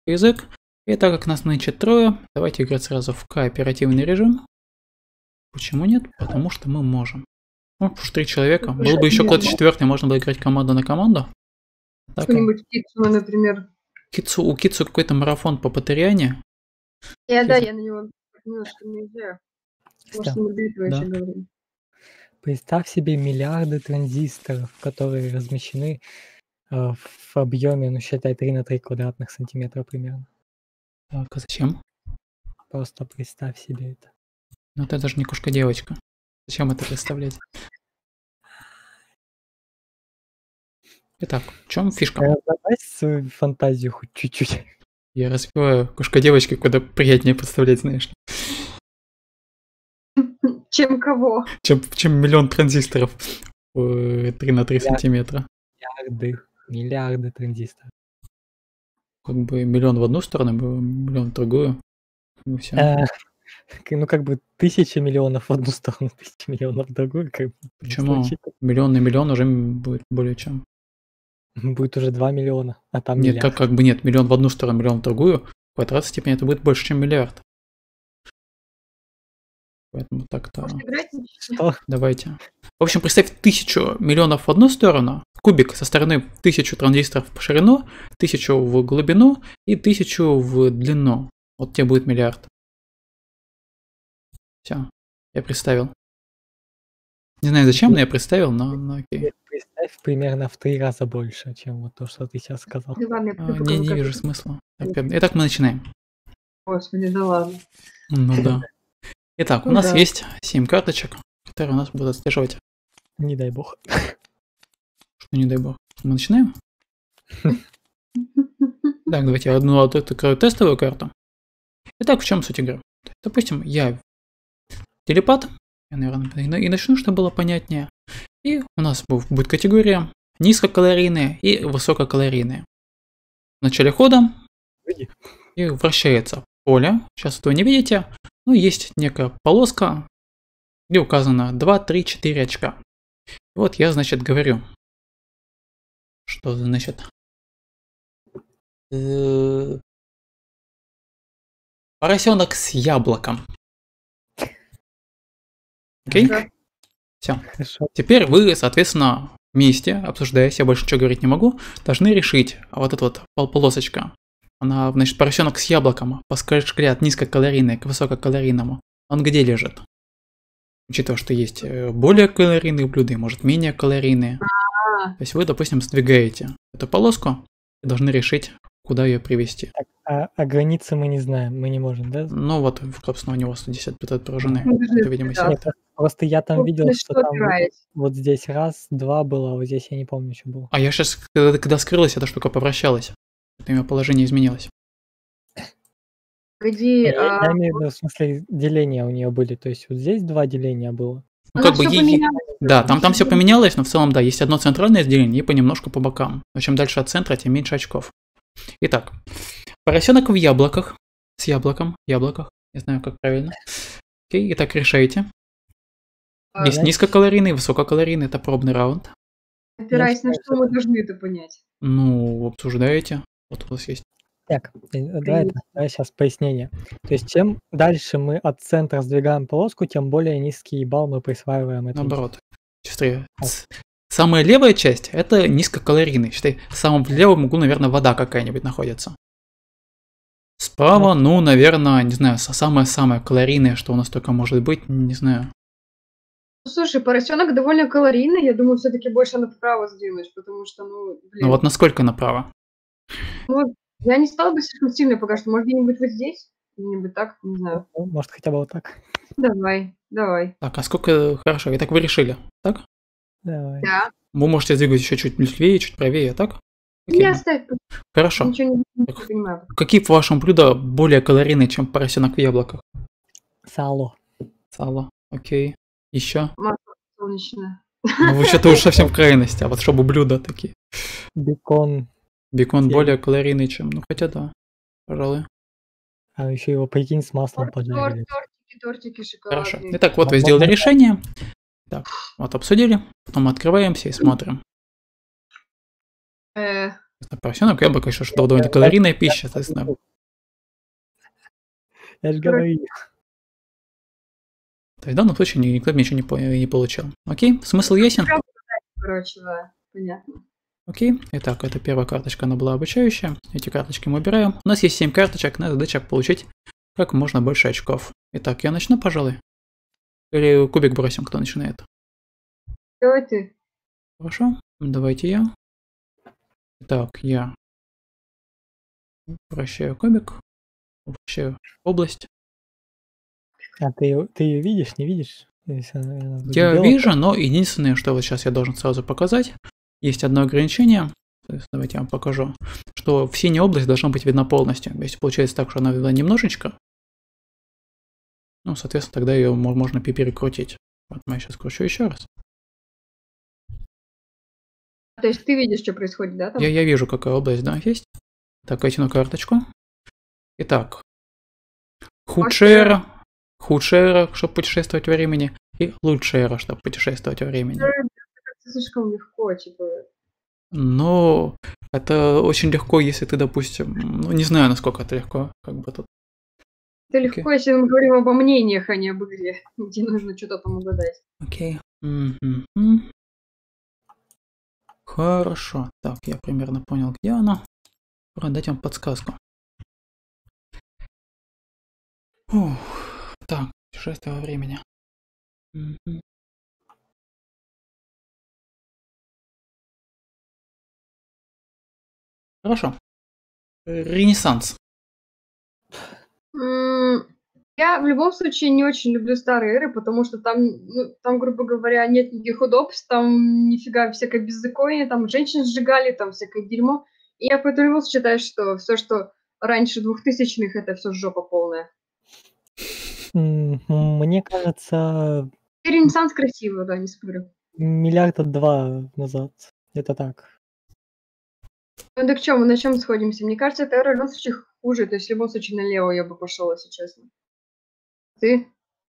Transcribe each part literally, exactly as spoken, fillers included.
язык. И так как нас нынче трое, давайте играть сразу в кооперативный режим. Почему нет? Потому что мы можем. Ну, потому что три человека. Был бы еще кто-то четвертый, можно было играть команда на команду. Что-нибудь Китсу, например. Китсу, у Китсу какой-то марафон по Патериане. Я, да, я на него немножко наезжаю. Может, не для этого еще говорим. Представь себе миллиарды транзисторов, которые размещены э, в объеме, ну, считай, три на три квадратных сантиметра примерно. Так, а зачем? Просто представь себе это. Ну, это даже не кошка-девочка. Зачем это представлять? Итак, в чем фишка? Разобрать свою фантазию хоть чуть-чуть. Я развиваю кошка-девочки, куда приятнее представлять, знаешь. Чем кого? Чем, чем миллион транзисторов три на три сантиметра. Миллиарды, миллиарды транзисторов. Как бы миллион в одну сторону, миллион в другую. Ну, все. А, ну, как бы тысяча миллионов в одну сторону, тысяча миллионов в другую. Как бы, почему? Миллион на миллион уже будет более чем. Будет уже два миллиона, а там нет, миллиард. Как, как бы нет, миллион в одну сторону, миллион в другую. В квадрат степени это будет больше, чем миллиард. Поэтому так-то... Что? Давайте. В общем, представь тысячу миллионов в одну сторону, кубик со стороны тысячу транзисторов по ширину, тысячу в глубину и тысячу в длину. Вот тебе будет миллиард. Все, я представил. Не знаю зачем, но я представил, но, но окей. Представь примерно в три раза больше, чем вот то, что ты сейчас сказал. Да ладно, а, не, не вижу смысла. Итак, мы начинаем. Господи, да ладно. Ну да. Итак, у Ну, нас да. есть семь карточек, которые у нас будут отслеживать. Не дай бог. Что не дай бог. Мы начинаем? Так, давайте я одну открою тестовую карту. Итак, в чем суть игры? Допустим, я телепат, я, наверное, и начну, чтобы было понятнее. И у нас будет категория низкокалорийные и высококалорийные. В начале хода и вращается поле. Сейчас этого не видите. Но есть некая полоска, где указано два, три, четыре очка. И вот я, значит, говорю, что значит поросенок с яблоком. Окей? Да. Все. Теперь вы, соответственно, вместе, обсуждаясь, я больше ничего говорить не могу, должны решить, а вот эта вот пол- полосочка, она, значит, поросенок с яблоком, по шкале от низкокалорийной к высококалорийному, он где лежит? Учитывая, что есть более калорийные блюда и, может, менее калорийные. А, То есть вы, допустим, сдвигаете эту полоску и должны решить, куда ее привести. Так, а, а границы мы не знаем, мы не можем, да? Ну вот, собственно, у него сто десять пятьсот поражены. Ну, Это, видимо, да. секта. Просто я там ну, видел, на что что там вот, опираясь? вот здесь раз, два было, а вот здесь я не помню, что было. А я сейчас, когда, когда скрылась, эта штука повращалась. Это ее положение изменилось. Где, Я, а, я имею в виду, в смысле, деления у нее были, то есть вот здесь два деления было. Ну, Оно как бы всё ей- поменялось. Да, там, там все поменялось, но в целом, да, есть одно центральное деление и понемножку по бокам. Но чем дальше от центра, тем меньше очков. Итак, поросенок в яблоках. С яблоком, яблоках. Не знаю, как правильно. Окей, итак, решайте. А, Есть я- низкокалорийный, высококалорийный, это пробный раунд. опираясь на Я что мы должны это понять? Ну, обсуждаете. Вот у вас есть. Так, э, давай, это- давай сейчас пояснение. То есть чем дальше мы от центра сдвигаем полоску, тем более низкий балл мы присваиваем этой. Наоборот. Быстрее. С- Самая левая часть – это низкокалорийный. Считай, в самом левом углу, наверное, вода какая-нибудь находится. Справа, ну, наверное, не знаю, со- самое-самое калорийное, что у нас только может быть, не знаю. Ну, слушай, поросенок довольно калорийный, я думаю, все-таки больше направо сдвинуть, потому что, ну, блин, Ну вот насколько направо? ну, я не стала бы слишком сильно пока что, может, где-нибудь вот здесь, где-нибудь так, не знаю. Ну, может, хотя бы вот так. Давай, давай. Так, а сколько... Хорошо, итак, вы решили, так? Давай. Да. Вы можете двигать еще чуть левее, чуть правее, так? Окей, Не оставь, хорошо. ничего не, не Так. понимаю. Какие, по вашему блюда, более калорийные, чем поросенок в яблоках? Сало. Сало, окей. Еще? Масло солнечное. Ну, вы что-то уж совсем в крайности, а вот чтобы блюда такие. Бекон. Бекон Семь. более калорийный, чем... Ну, хотя да, пожалуй. А еще его, прикинь, с маслом Торт, торт, поджарили. тортики, тортики Хорошо. шоколадные. Итак, вот вы М- сделали м- решение. Так, вот обсудили. Потом открываемся и смотрим. Э, Поросенок, я бы, конечно, что довольно калорийная пища, соответственно. Я же говорю. То есть в данном случае никто ничего не, по- не получил. Окей, смысл ясен? Короче, да, понятно. Окей, итак, это первая карточка, она была обучающая. Эти карточки мы убираем. У нас есть семь карточек, наша задача получить как можно больше очков. Итак, я начну, пожалуй. Или кубик бросим, кто начинает. Давай ты. Хорошо, давайте я. Итак, я вращаю кубик, вращаю область. А ты, ты ее видишь, не видишь? Если она- она будет Я белая, вижу, но единственное, что вот сейчас я должен сразу показать, есть одно ограничение. То есть давайте я вам покажу, что в синей область должна быть видна полностью. Если получается так, что она видна немножечко, ну, соответственно, тогда ее можно перекрутить. Вот я сейчас кручу еще раз. То есть ты видишь, что происходит, да? Там? Я, я вижу, какая область, да, есть. Так, я тяну карточку. Итак, худшая эра, худшая эра, чтобы путешествовать во времени, и лучшая эра, чтобы путешествовать во времени. Это слишком легко, типа. Но это очень легко, если ты, допустим, ну, не знаю, насколько это легко, как бы тут. Это легко, okay. Если мы говорим обо мнениях, а не об игре, где нужно что-то там угадать. Окей. Okay. Mm-hmm. Хорошо. Так, я примерно понял, где она. Пора дать вам подсказку. Ух. Так, путешествие во времени. Mm-hmm. Хорошо. Ренессанс. Я в любом случае не очень люблю старые эры, потому что там, ну, там, грубо говоря, нет никаких удобств, там нифига всякое беззаконие, там женщин сжигали, там всякое дерьмо. И я поэтому считаю, что все, что раньше двухтысячных, это все жопа полная. Мне кажется... И Ренессанс красиво, да, не спорю. Миллиарда два назад. Это так. Ну так что, мы на чем сходимся? Мне кажется, это эра в любом случае хуже. То есть в любом случае налево я бы пошла, если честно. Ты?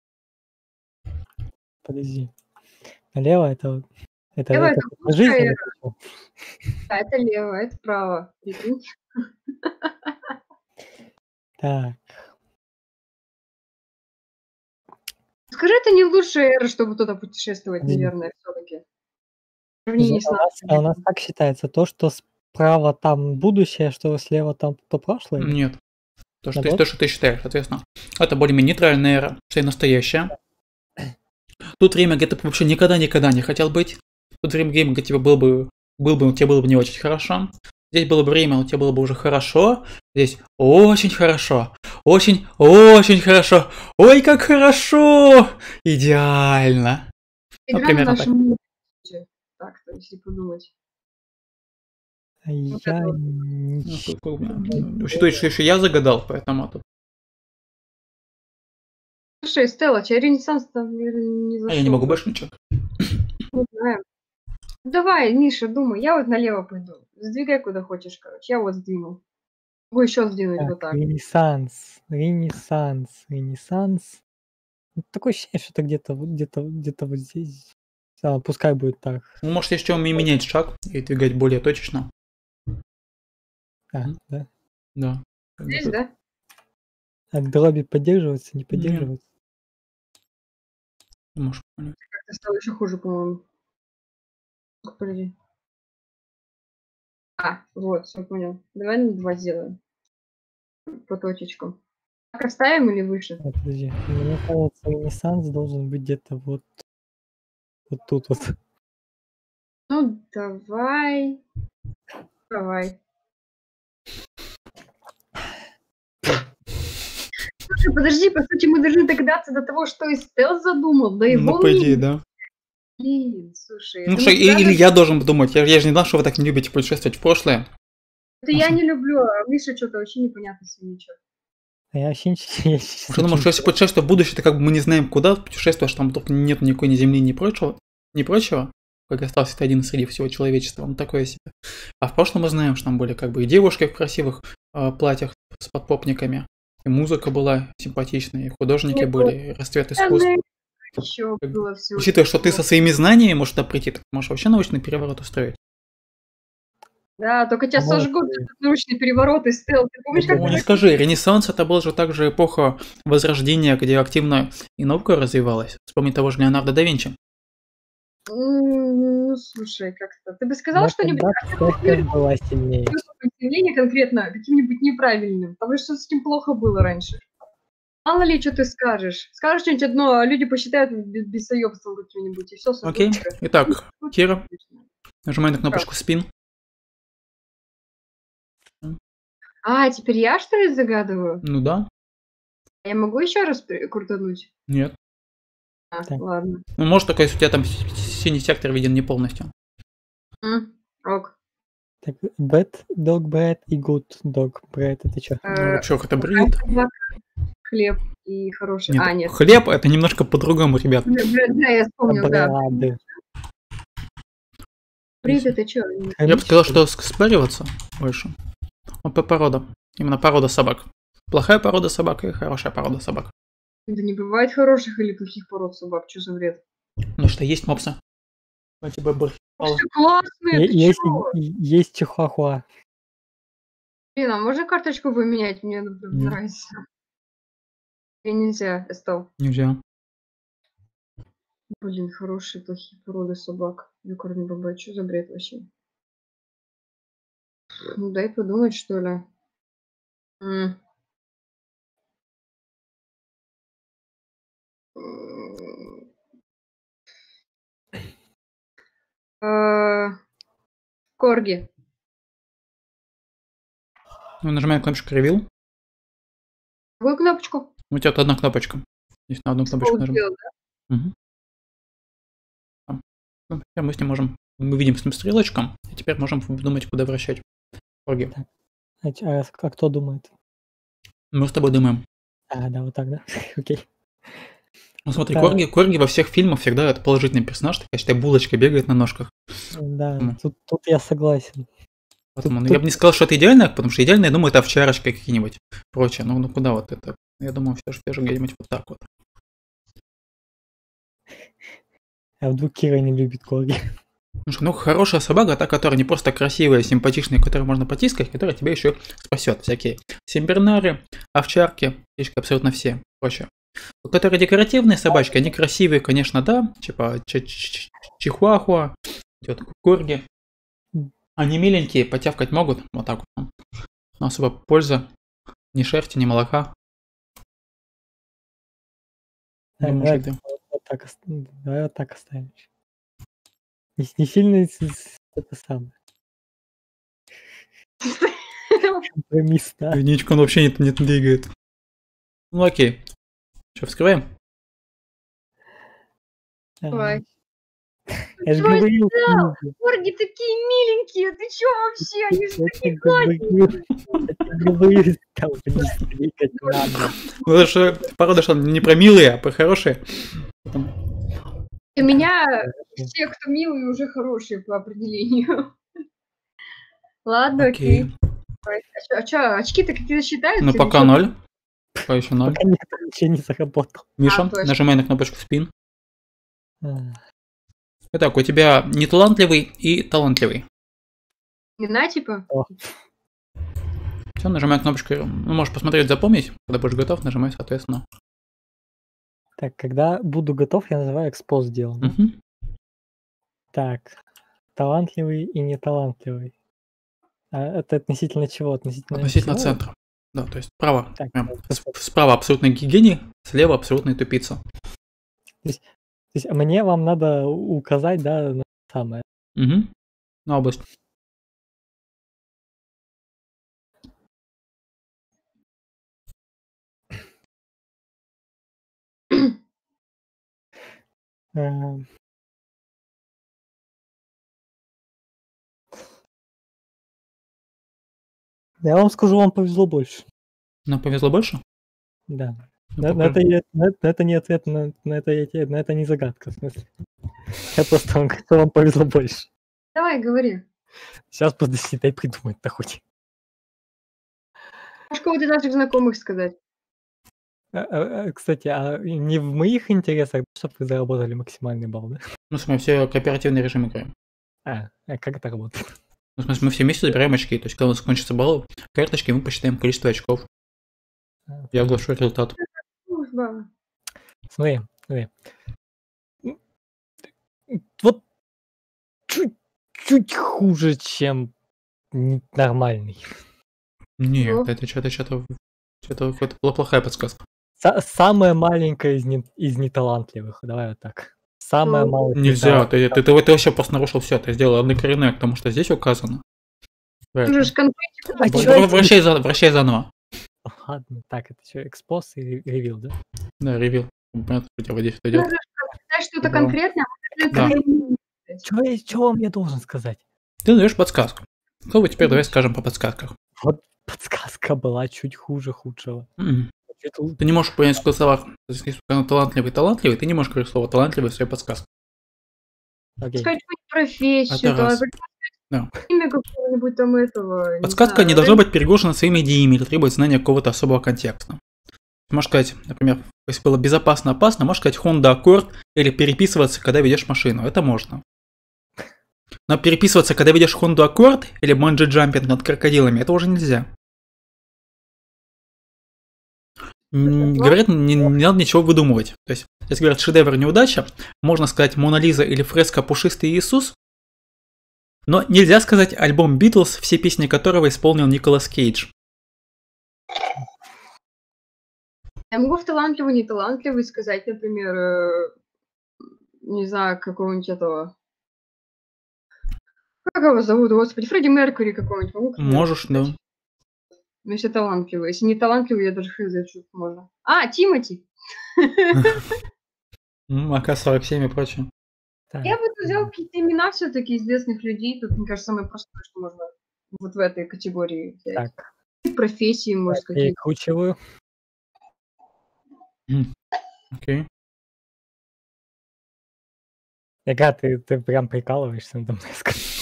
Подожди. Налево это... Это, лево это, это это жизнь. эра. Да, это лево, это право. Так. Скажи, это не лучшая эра, чтобы туда путешествовать, наверное, все-таки. А у, нас, а у нас как считается? То, что справа там будущее, что слева там то прошлое? Нет. То, что, ты, то, что ты считаешь, соответственно. Это более-менее нейтральная эра, все настоящая. Тут время, где ты вообще никогда-никогда не хотел быть. Тут время, где тебе было бы, было бы, тебе было бы не очень хорошо. Здесь было бы время, у тебя было бы уже хорошо. Здесь очень хорошо. Очень, очень хорошо. Ой, как хорошо! Идеально. Ну, примерно так. Так, то если подумать. Я... Учитывая, что еще я загадал, поэтому тут. Слушай, Стелла, тебе Ренессанс там не зашел. А я не могу больше ничего. Не знаю. Давай, Миша, думай, я вот налево пойду. Сдвигай куда хочешь, короче. Я вот сдвинул. Могу еще сдвинуть так, вот так. Ренессанс, Ренессанс, Ренессанс. Такое ощущение, что это где-то где-то где-то вот здесь. А, пускай будет так. Ну, может, еще менять шаг и двигать более точечно. А, да? Да. Здесь, да? А дроби поддерживаться, не поддерживаться? Не можешь понять. Как-то стало еще хуже, по-моему. Подожди. А, вот, все понял. Давай на два сделаем. По точечкам. Так оставим или выше? А, подожди. Мне кажется, Ренессанс должен быть где-то вот, вот тут вот. Ну, давай. Давай. Слушай, подожди, по сути, мы должны догадаться до того, что и Стелс задумал, да и Ну, по идее, да. Блин, слушай. Ну, что, или надо... я должен подумать. Я, я же не знал, что вы так не любите путешествовать в прошлое. Это я не люблю, а Миша что-то вообще непонятно с ним ничего. А я вообще ничего... Что думаешь, что если путешествие в будущее, то как бы мы не знаем, куда путешествуешь, там только нет никакой ни земли, ни прочего, ни прочего, как остался ты один среди всего человечества, ну такое себе. А в прошлом мы знаем, что там были как бы и девушки в красивых э, платьях с подпопниками, и музыка была симпатичная, и художники нет, были, и расцвет искусства. Еще как, было все. Учитывая, что ты со своими знаниями можешь туда прийти, так можешь вообще научный переворот устроить. Да, только тебя Вот, сожгут э, этот научный переворот и стел. Ты помнишь, да, как Ну, это не скажи, Ренессанс это была же также эпоха Возрождения, где активно и наука развивалась. Вспомни того же Леонардо да Винчи. М, Ну, слушай, как-то. Ты бы сказал но что-нибудь тогда о таком техника была сильнее. сопротивлении конкретно каким-нибудь неправильным? Потому что с этим плохо было раньше. Мало ли, что ты скажешь. Скажешь что-нибудь одно, а люди посчитают бе- бесоебством каким-нибудь, и все сожгут Окей. тебя. Итак, Ну, Кира, конечно. нажимай на Как? кнопочку спин. А, теперь я, что ли, загадываю? Ну да. Я могу еще раз при- крутануть? Нет. А, Так. ладно. Ну, может, только если у тебя там с- синий сектор виден не полностью. М, Ок. Так, bad dog bread и good dog bread это что? Ну, Э, вообще, это плохая бред. собака, хлеб и хороший... Нет, А, нет. хлеб это немножко по-другому, ребят. Да, да, да, я вспомнил, да. Брады. Брит это что? Я бы сказал, что ск- спариваться больше. Ну, по порода. Именно порода собак. Плохая порода собак и хорошая порода собак. Да не бывает хороших или плохих пород собак, что за бред? Потому что есть мопсы. У тебя борщ попало. Все классные, ты Есть, чё? есть чихуахуа. Блин, а можно карточку поменять? Мне например, Нет. нравится. Или нельзя, Эстел? Нельзя. Блин, хорошие, плохие породы собак. Юкарный баба, что за бред вообще? Ну дай подумать, что ли. М. М. Э, Корги. Ну, нажимаем кнопочку ревил. Какую кнопочку? У тебя тут одна кнопочка. Здесь на одну кнопочку Скролл нажим. сделал, да? Мгм. Там. Ну, теперь мы с ним можем. Мы видим с ним стрелочку. И теперь можем думать, куда вращать. Корги. А, ч- а с- а кто думает? Мы с тобой думаем. А, да, вот так, да? Окей. Ну смотри, Да. Корги, Корги во всех фильмах всегда это положительный персонаж. Такая, считай, булочка бегает на ножках. Да, Мгм. тут, тут я согласен. Поэтому, ну, Тут- я бы не сказал, что это идеально, потому что идеально, я думаю, это овчарочка какие-нибудь. Прочее. Ну, ну куда вот это? Я думаю, все же даже где-нибудь вот так вот. А вдруг Кира не любит корги? Ну, что, ну, хорошая собака, та, которая не просто красивая, симпатичная, которую можно потискать, которая тебя еще спасет. Всякие симбернары, овчарки, фишки абсолютно все. Прочее. Вот которые декоративные собачки, они красивые, конечно, да. Типа ч- ч- чихуахуа, вот корги. Они миленькие, потявкать могут. Вот так вот. Но особо польза. Ни шерсти, ни молока. А, Думаю, давай, что это- вот так, ост- давай вот так оставим. Не, не сильно с- с- это самое. Компромисс, да. Единичку он вообще не, не двигает. Ну окей. Что, вскрываем? Давай. Я же Чё говорил, сделал? книги. Корги такие миленькие, ты чё вообще? Они же Я такие тебе говорил, я тебе говорил, там вниз двигать надо. Ну, это же порода, что не про милые, а про хорошие. Потом- У меня все, кто милые, уже хорошие по определению. Ладно, окей. Окей. Давай. А чё, а чё, очки-то какие-то считаются? Ну или пока чё? ноль. Пока еще ноль. Пока нет, ничего не заработал. Миша, А, точно. нажимай на кнопочку спин. А, Итак, у тебя неталантливый и талантливый. Имена, типа? Все, нажимай кнопочку. Ну, можешь посмотреть, запомнить. Когда будешь готов, нажимай, соответственно. Так, когда буду готов, я называю экспоз сделан. да? Мгм. Так, талантливый и неталантливый. А это относительно чего? Относительно Относительно всего? центра. Да, то есть справа. Так, прям, это с- справа абсолютный гений, слева абсолютный тупица. То есть мне вам надо указать, да, на самое. Угу. На область. Эм. Я вам скажу, вам повезло больше. Нам повезло больше? Да. Ну, На, на пока- это, я- на, на это не ответ, на, на это, я тебе- на это не загадка, в смысле. Я просто вам говорю, что вам повезло больше. Давай, говори. Сейчас подожди, дай придумать-то хоть. Можешь кого-то из наших знакомых сказать. А, а, а, Кстати, а не в моих интересах, чтобы вы заработали максимальный балл, да? Ну, смотри, все кооперативный режим играем. А, а как это работает? В смысле, мы все вместе забираем очки. То есть, когда у нас кончится балл карточки, мы посчитаем количество очков. А, Я оглашу результат. Дружба. Смотри, смотри. М, м, Вот чуть-чуть хуже, чем н- нормальный. Нет, Ого. это что-то, что-то, что-то, это была плохая подсказка. Са- Самое маленькое из, не- из неталантливых. Давай вот так. Самое Ну, малое из Нельзя, ты, неталантливых. ты, ты, ты вообще просто нарушил все, ты сделал однокоренное, потому что здесь указано. Ты же ж Поэтому. конкретику А Вр- чё добавил. вр- я тебе... Вращай, за- вращай заново. Ладно, так, это что, экспоз и ре- ревил, да? Да, ревил. Понятно, что у тебя водитель Ты идет. же сказать что-то Браво. конкретное, а Да. это Что вам я должен сказать? Ты даешь подсказку. Что бы теперь давай Мгм. скажем по подсказках. Вот подсказка была чуть хуже худшего. М. Чуть лу- Ты не можешь понять в словах, если сказано талантливый, талантливый, ты не можешь говорить слово талантливый в своей подсказке. Окей. сказать какую-нибудь профессию, Это там, раз. Да. имя какого-нибудь там этого, не Подсказка знаю, не должна рэп- быть перегружена своими идеями или требовать знания какого-то особого контекста. Можешь сказать, например, если было безопасно, опасно, можешь сказать Honda Accord или переписываться, когда ведешь машину. Это можно. Но переписываться, когда ведешь Honda Accord или банджи-джампинг над крокодилами, это уже нельзя. М, Говорят, не, не надо ничего выдумывать. То есть, если говорят шедевр неудача, можно сказать Мона Лиза или фреска Пушистый Иисус, но нельзя сказать альбом Битлз, все песни которого исполнил Николас Кейдж. Я могу в талантливый, не талантливый сказать, например, э, не знаю, какого-нибудь этого. Как его зовут, господи, Фредди Меркьюри какого-нибудь могу, к примеру, Можешь, да. сказать? Ну, если талантливый. Если не талантливый, я даже хз, что можно. А, Тимати. М, А К сорок семь и прочее. Так, Я бы тут взял какие-то имена все-таки известных людей. Тут, мне кажется, самое простое, что можно вот в этой категории взять. так, И профессии, может, какие-то. перекручиваю. М, Окей. Яга, ты, ты прям прикалываешься надо мной.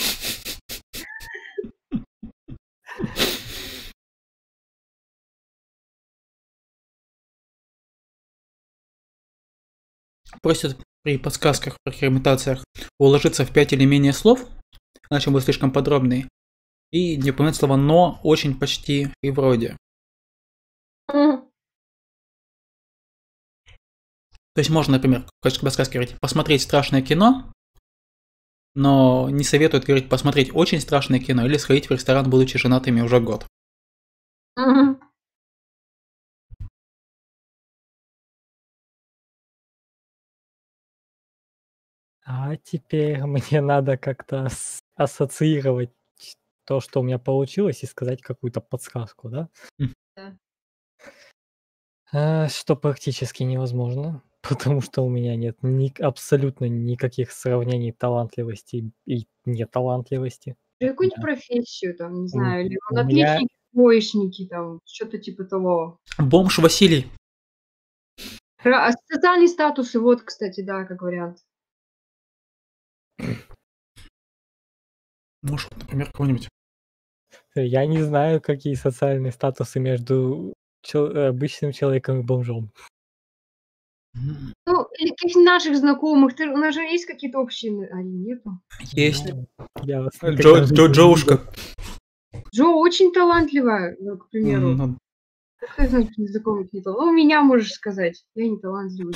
Просят при подсказках, при имитациях уложиться в пять или менее слов, иначе будут слишком подробные. И не упоминать слова «но», «очень», «почти» и «вроде». Мгм. То есть можно, например, в качестве подсказки говорить «посмотреть страшное кино», но не советуют говорить «посмотреть очень страшное кино» или «сходить в ресторан, будучи женатыми уже год». Мгм. А теперь мне надо как-то ас- ассоциировать то, что у меня получилось, и сказать какую-то подсказку, да? М. Да. А, что практически невозможно, потому что у меня нет ни- абсолютно никаких сравнений талантливости и неталантливости. Какую-нибудь Да. профессию, там, не У, знаю, или у вон меня отличники, двоечники, там, что-то типа того. Бомж Василий. Ра- а социальные статусы, вот, кстати, да, как вариант. Можешь, например, кого-нибудь. я не знаю, какие социальные статусы между чел- э, обычным человеком и бомжом. М, Ну, или каких наших знакомых. Ты, у нас же есть какие-то общие... м- А, нету? Есть. Ну, я вас Джо, никогда в Джо, жизни не видел. Джоушка. Джо очень талантливая, ну, к примеру. М, Кто из наших незнакомых не талантливый? Ну, меня можешь сказать. Я не талантливый.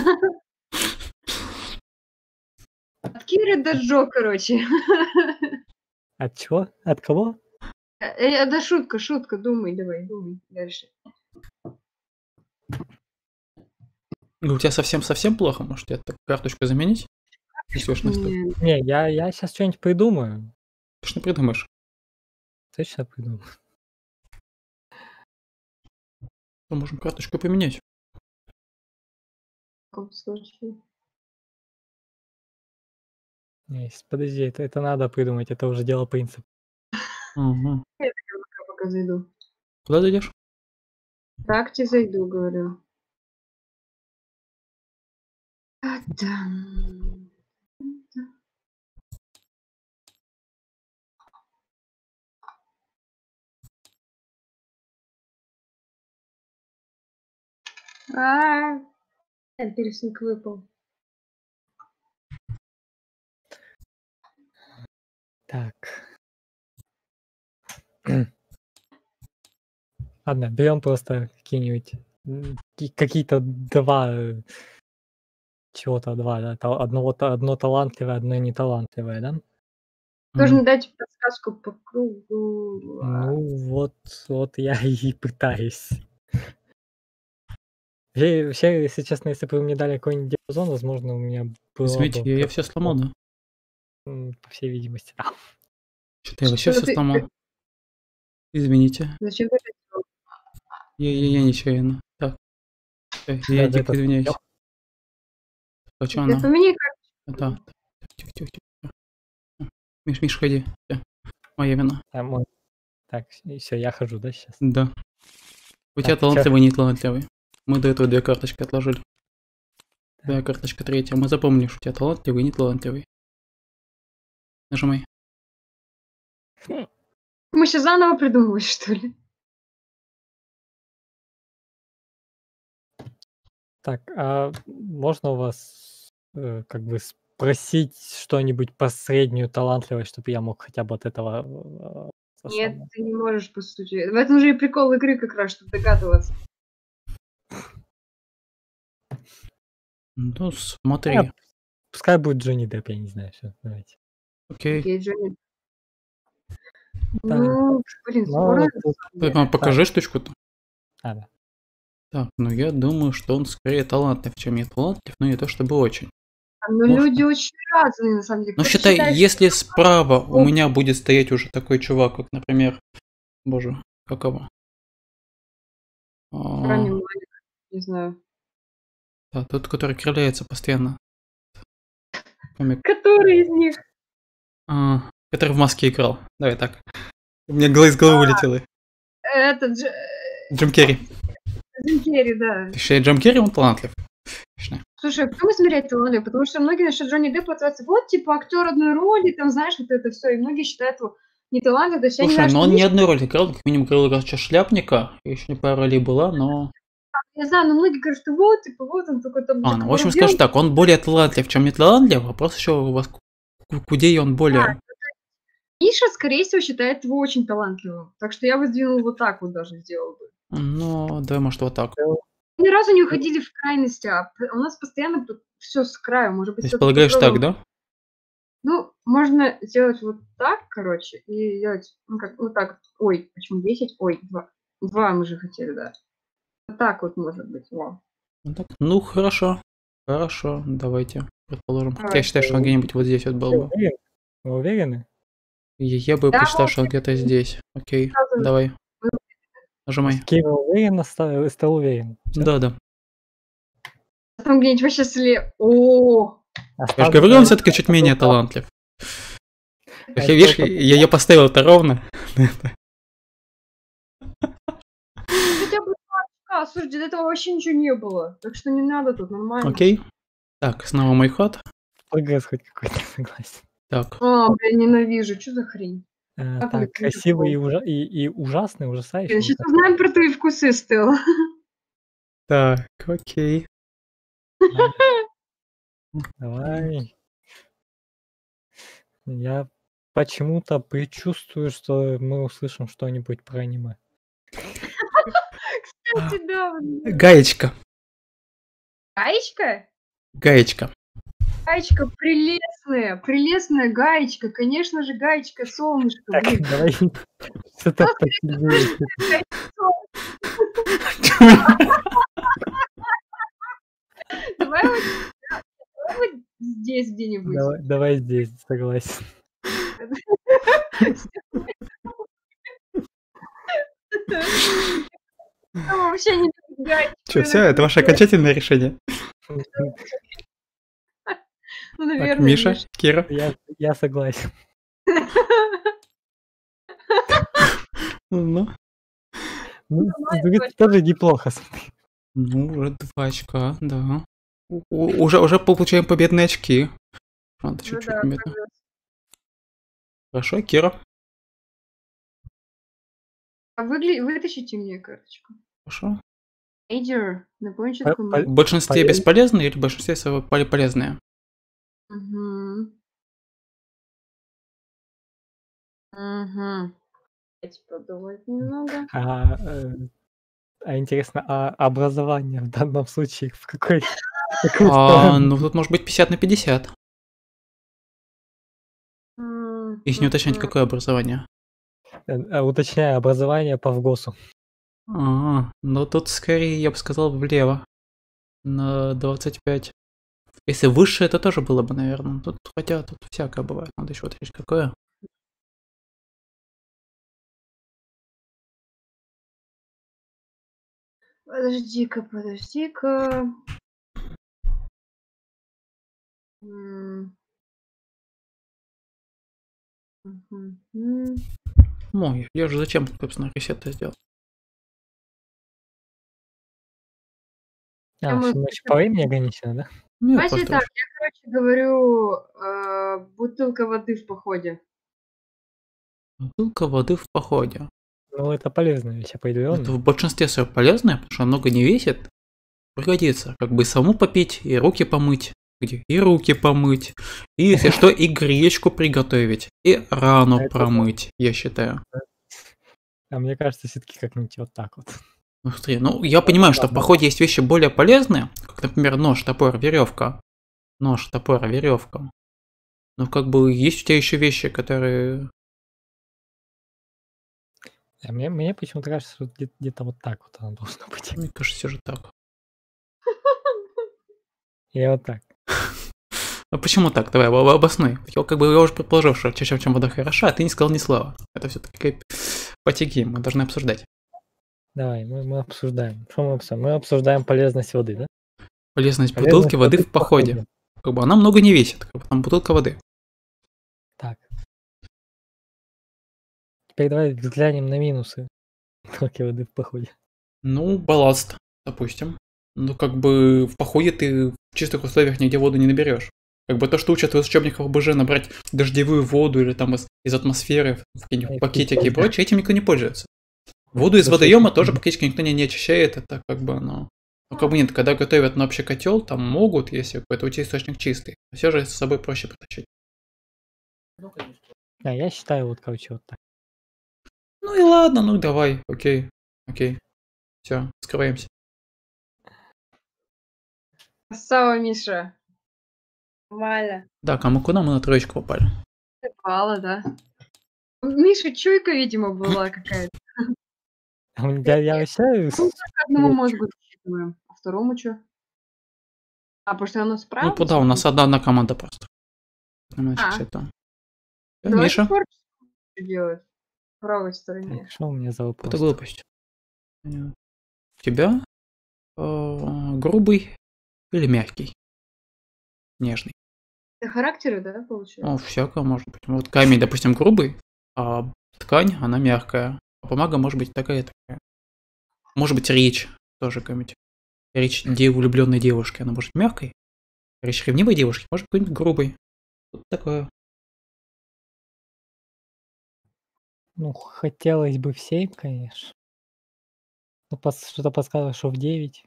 От Киры до Джо, короче. От чего? От кого? Э, э, Да шутка, шутка. Думай, давай, думай дальше. Ну, у тебя совсем-совсем плохо, может, тебе так карточку заменить? Если уж настолько. Не, Не, я, я сейчас что-нибудь придумаю. Ты ж не придумаешь. Точно придумаю. Мы можем карточку поменять. в каком случае. Не, с- подожди, это, это надо придумать, это уже дело принципа. Угу. Я пока зайду. Куда зайдешь? Так тебе зайду, говорю. А, да. А, пересылка выпал. Так. Ладно, берем просто какие-нибудь м, ки- какие-то два э, чего-то два, да, та- одного та- одно талантливое, одно неталантливое, да? Должен дать подсказку по кругу. Ну вот, вот я и пытаюсь. Вообще, вообще, если честно, если бы вы мне дали какой-нибудь диапазон, возможно, у меня было Извините, бы, я, я как- все сломал, да? м, по всей видимости, да. Что-то я вообще Что все ты- сломал. Извините. Зачем ты это делал? Я, я, я нечаянно. Так. Всё, я Даже дико этот извиняюсь. лёг- А чё Ты она? поменяй карту. А, да. Тихо, тихо, тихо. Миш, Миш, ходи. Всё. Моя вина. а, мой- Так, все, я хожу, да, сейчас? Да. У тебя Так, чё? талантливый, не талантливый. Мы до этого две карточки отложили. Твоя Так. карточка третья. Мы запомнили, что у тебя талантливый и не талантливый. Нажимай. Мы сейчас заново придумываешь, что ли? Так, а можно у вас э, как бы спросить что-нибудь по среднюю талантливость, чтобы я мог хотя бы от этого... э, это Нет, самое? ты не можешь, по сути. В этом же и прикол игры как раз, чтобы догадываться. Ну, смотри. А, Пускай будет Джонни Депп, я не знаю, все, давайте. Окей. Окей, Джонни. Так, Ну, блин, ну, спорно. тут- Так, а, покажи штучку-то. а, да. Так, ну я думаю, что он скорее талантлив, чем не талантлив, но не то чтобы очень. Но Может. люди очень разные, на самом деле. Ну Кто-то считай, считает, если справа у меня будет стоять уже такой чувак, как, например, боже, как его? что А, Рами Малик, не знаю. да, тот, который кривляется постоянно. Комик. Который из них? А, который в маске играл. Давай так. У меня голова из головы вылетела. Это Дж... Джим Керри. Джим Керри, да. Ты считаешь, Джим Керри, он талантлив? Точно. Слушай, а кто измеряет талант? Потому что многие насчет Джонни Деппа отзываются, вот, типа, актер одной роли, там, знаешь, вот это все, и многие считают его не талантливым. То есть я не Слушай, знаю, но что он ни Миша, одной роли играл, как минимум играл раз сейчас шляпника, еще не пара ролей была, но... я знаю, но многие говорят, что вот, типа, вот он такой там... А, ну, в общем, рубил. скажем так, он более талантлив, чем не талантлив, вопрос еще у вас, к- кудей он более... Миша, скорее всего, считает его очень талантливым. Так что я бы сдвинула вот так вот даже сделала бы. Ну, давай, может, вот так. Мы ни разу не уходили в крайности, а п- у нас постоянно все с краю. Может быть, То есть всё-таки полагаешь так, попробуем. да? Ну, можно сделать вот так, короче, и делать, ну, как, вот так. Ой, почему десять? Ой, два. Два мы же хотели, да. Вот так вот может быть. Во. Вот так. Ну, хорошо. Хорошо, давайте, предположим. Хотя я Давай. считаю, что он где-нибудь вот здесь вот был Вы бы. уверены? Вы уверены? И Я бы Да, посчитал, вот что он где-то здесь. Окей, сразу. давай. Нажимай. Кира уверена, Ста- Стелла уверен. Всё? Да, да. Там где-нибудь вообще слева. О, А Я же Стас- говорю, он все-таки чуть менее талантлив. А Я, видишь, Стелла- я, я поставил это ровно. хотя бы два очка. Слушай, до этого вообще ничего не было. Так что не надо тут, нормально. Окей. Так, снова мой ход. Прогресс хоть какой-то, согласен. Так, А, блин, ненавижу. Что за хрень? А, Как так, это красивый и, было? ужа- и, и ужасный, ужасающий. Блин, сейчас вот узнаем про твои вкусы, Стелла. так, окей. так. Давай. Я почему-то предчувствую, что мы услышим что-нибудь про аниме. Кстати, да. блин. Гаечка. Гаечка? Гаечка. Гаечка прелестная, прелестная гаечка. Конечно же, гаечка, солнышко. Так, Блин, давай что-то посильнее. давай вот, давай вот здесь где-нибудь. Давай, давай здесь, согласен. Там вообще не любит гаечку. Че, все, это ваше окончательное решение? Ну, Так, наверное, Миша, Миш. Кира. Я, я согласен. Ну, Ну, Давай, с другой давай. стороны, тоже неплохо. смотри. ну, уже два очка, да. У- у- Уже, уже получаем победные очки. Надо Ну чуть-чуть да, медленно. прогресс. Хорошо, Кира. А выгля- вытащите мне карточку. Хорошо. Эйджер, напомню, что По- такое по- маг. В большинстве Полез- бесполезные или в большинстве своего поли- полезные? Мгм. Мгм. Дайте подумать немного. А, э, а интересно, а образование в данном случае в какой, в какую А, сторону? ну тут может быть пятьдесят на пятьдесят. М, Если не уточнять, мгм. какое образование. Э, а, Уточняю, образование по ВГОСу. А, ну тут скорее, я бы сказал, влево. На двадцать пять. Если выше, это тоже было бы, наверное. Тут, хотя тут всякое бывает. Надо еще уточнить, какое. Подожди-ка, подожди-ка. М. Мгм, м. Мой, я же зачем, собственно, ресет-то сделал? Я, А, может, все мы еще как-то по времени ограничены, да? Ну, я Давайте просто так, уж. я, короче, говорю, э, бутылка воды в походе. Бутылка воды в походе. Ну, это полезная вещь, Это определенно. в большинстве своем полезное, потому что много не весит. Пригодится. Как бы саму попить, и руки помыть. Где? И руки помыть. И, если что, и гречку приготовить. И рану Это да. промыть, я считаю. А мне кажется, все-таки как-нибудь вот так вот. Ну, смотри, ну, я Ну, понимаю, что в ладно. походе есть вещи более полезные, как, например, нож, топор, веревка. Нож, топор, веревка. Но как бы есть у тебя еще вещи, которые... А мне, мне почему-то кажется, что где- где-то вот так вот оно должно быть. Мне кажется, все же так. Я вот так. А почему так? Давай, об- обоснуй. Я как бы я уже предположил, что чаще, чем вода хороша, а ты не сказал ни слова. Это все-таки потеки, мы должны обсуждать. Давай, мы, мы обсуждаем. Что мы обсуждаем? Мы обсуждаем полезность воды, да? Полезность бутылки Полезность воды воды в в походе. походе. Как бы она много не весит, как бы там бутылка воды. Так. Теперь давай взглянем на минусы бутылки воды в походе. Ну, балласт, допустим. Ну, как бы в походе ты в чистых условиях нигде воду не наберешь. Как бы то, что учат из учебников ОБЖ набрать дождевую воду или там из, из атмосферы в какие-нибудь И пакетики и пить, прочее, этим никто не пользуется. Воду из слушай, водоема тоже практически никто не, не очищает, это как бы оно... Ну, как бы нет, когда готовят на общий котел, там могут, если какой-то у тебя источник чистый. Все же с собой проще притащить. а я считаю вот, короче, вот так. Ну и ладно, ну давай, окей, окей. Все, скрываемся. Красава, Миша. Нормально. Так, а мы куда мы на троечку попали? Попала, да. У Миши чуйка, видимо, была какая-то. А у меня- Я, я вообще Мы с- только одному я мозгу рассчитываем, а второму чё? А, потому что оно Ну, справа да, у нас сидит? одна, одна команда просто. Иначе А, все там. Э, давайте Миша, творчество делать в правой Так, стороне. что у меня за это вопрос? глупость. Э, У тебя э, грубый или мягкий? Нежный. Это характеры, да, Ну, получается? всякое может быть. Вот камень, допустим, грубый, а ткань, она мягкая. А бумага может быть такая такая. Может быть, речь тоже какая-нибудь. Речь де- влюбленной девушки, она может быть мягкой. Речь ревнивой девушки может быть грубой. Вот такое. Ну, хотелось бы в семь, конечно. Но пос- что-то подсказывает, что в девять.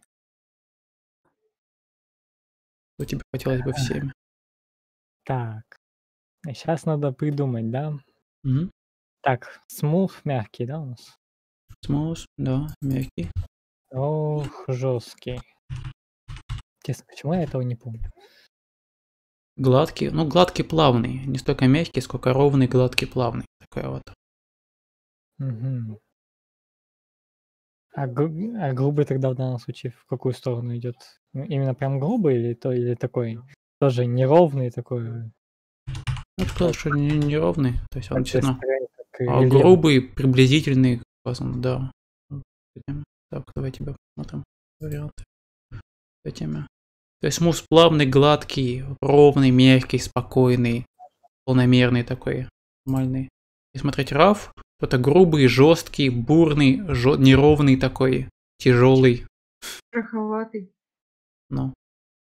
Что тебе хотелось бы всеми. Так, сейчас надо придумать, да? Угу. Так, смув мягкий, да, у нас? Смус, да, мягкий. Ох, жесткий. Интересно, почему я этого не помню? Гладкий, ну гладкий плавный. Не столько мягкий, сколько ровный, гладкий, плавный. Такая вот. Мгм. А, гру- а грубый тогда в данном случае в какую сторону идет? Ну, именно прям грубый или то или такой тоже неровный такой, Я бы сказал, что не, не ровный. То есть он как все равно. выстроен, как А рельеф. грубый, приблизительный, возможно, да. Этим. Так, давай тебя посмотрим. Варианты. Этими. То есть мусс плавный, гладкий, ровный, мягкий, спокойный, полномерный такой, нормальный. И смотреть раф, то это грубый, жесткий, бурный, жё- неровный такой, тяжелый. Шероховатый. Ну,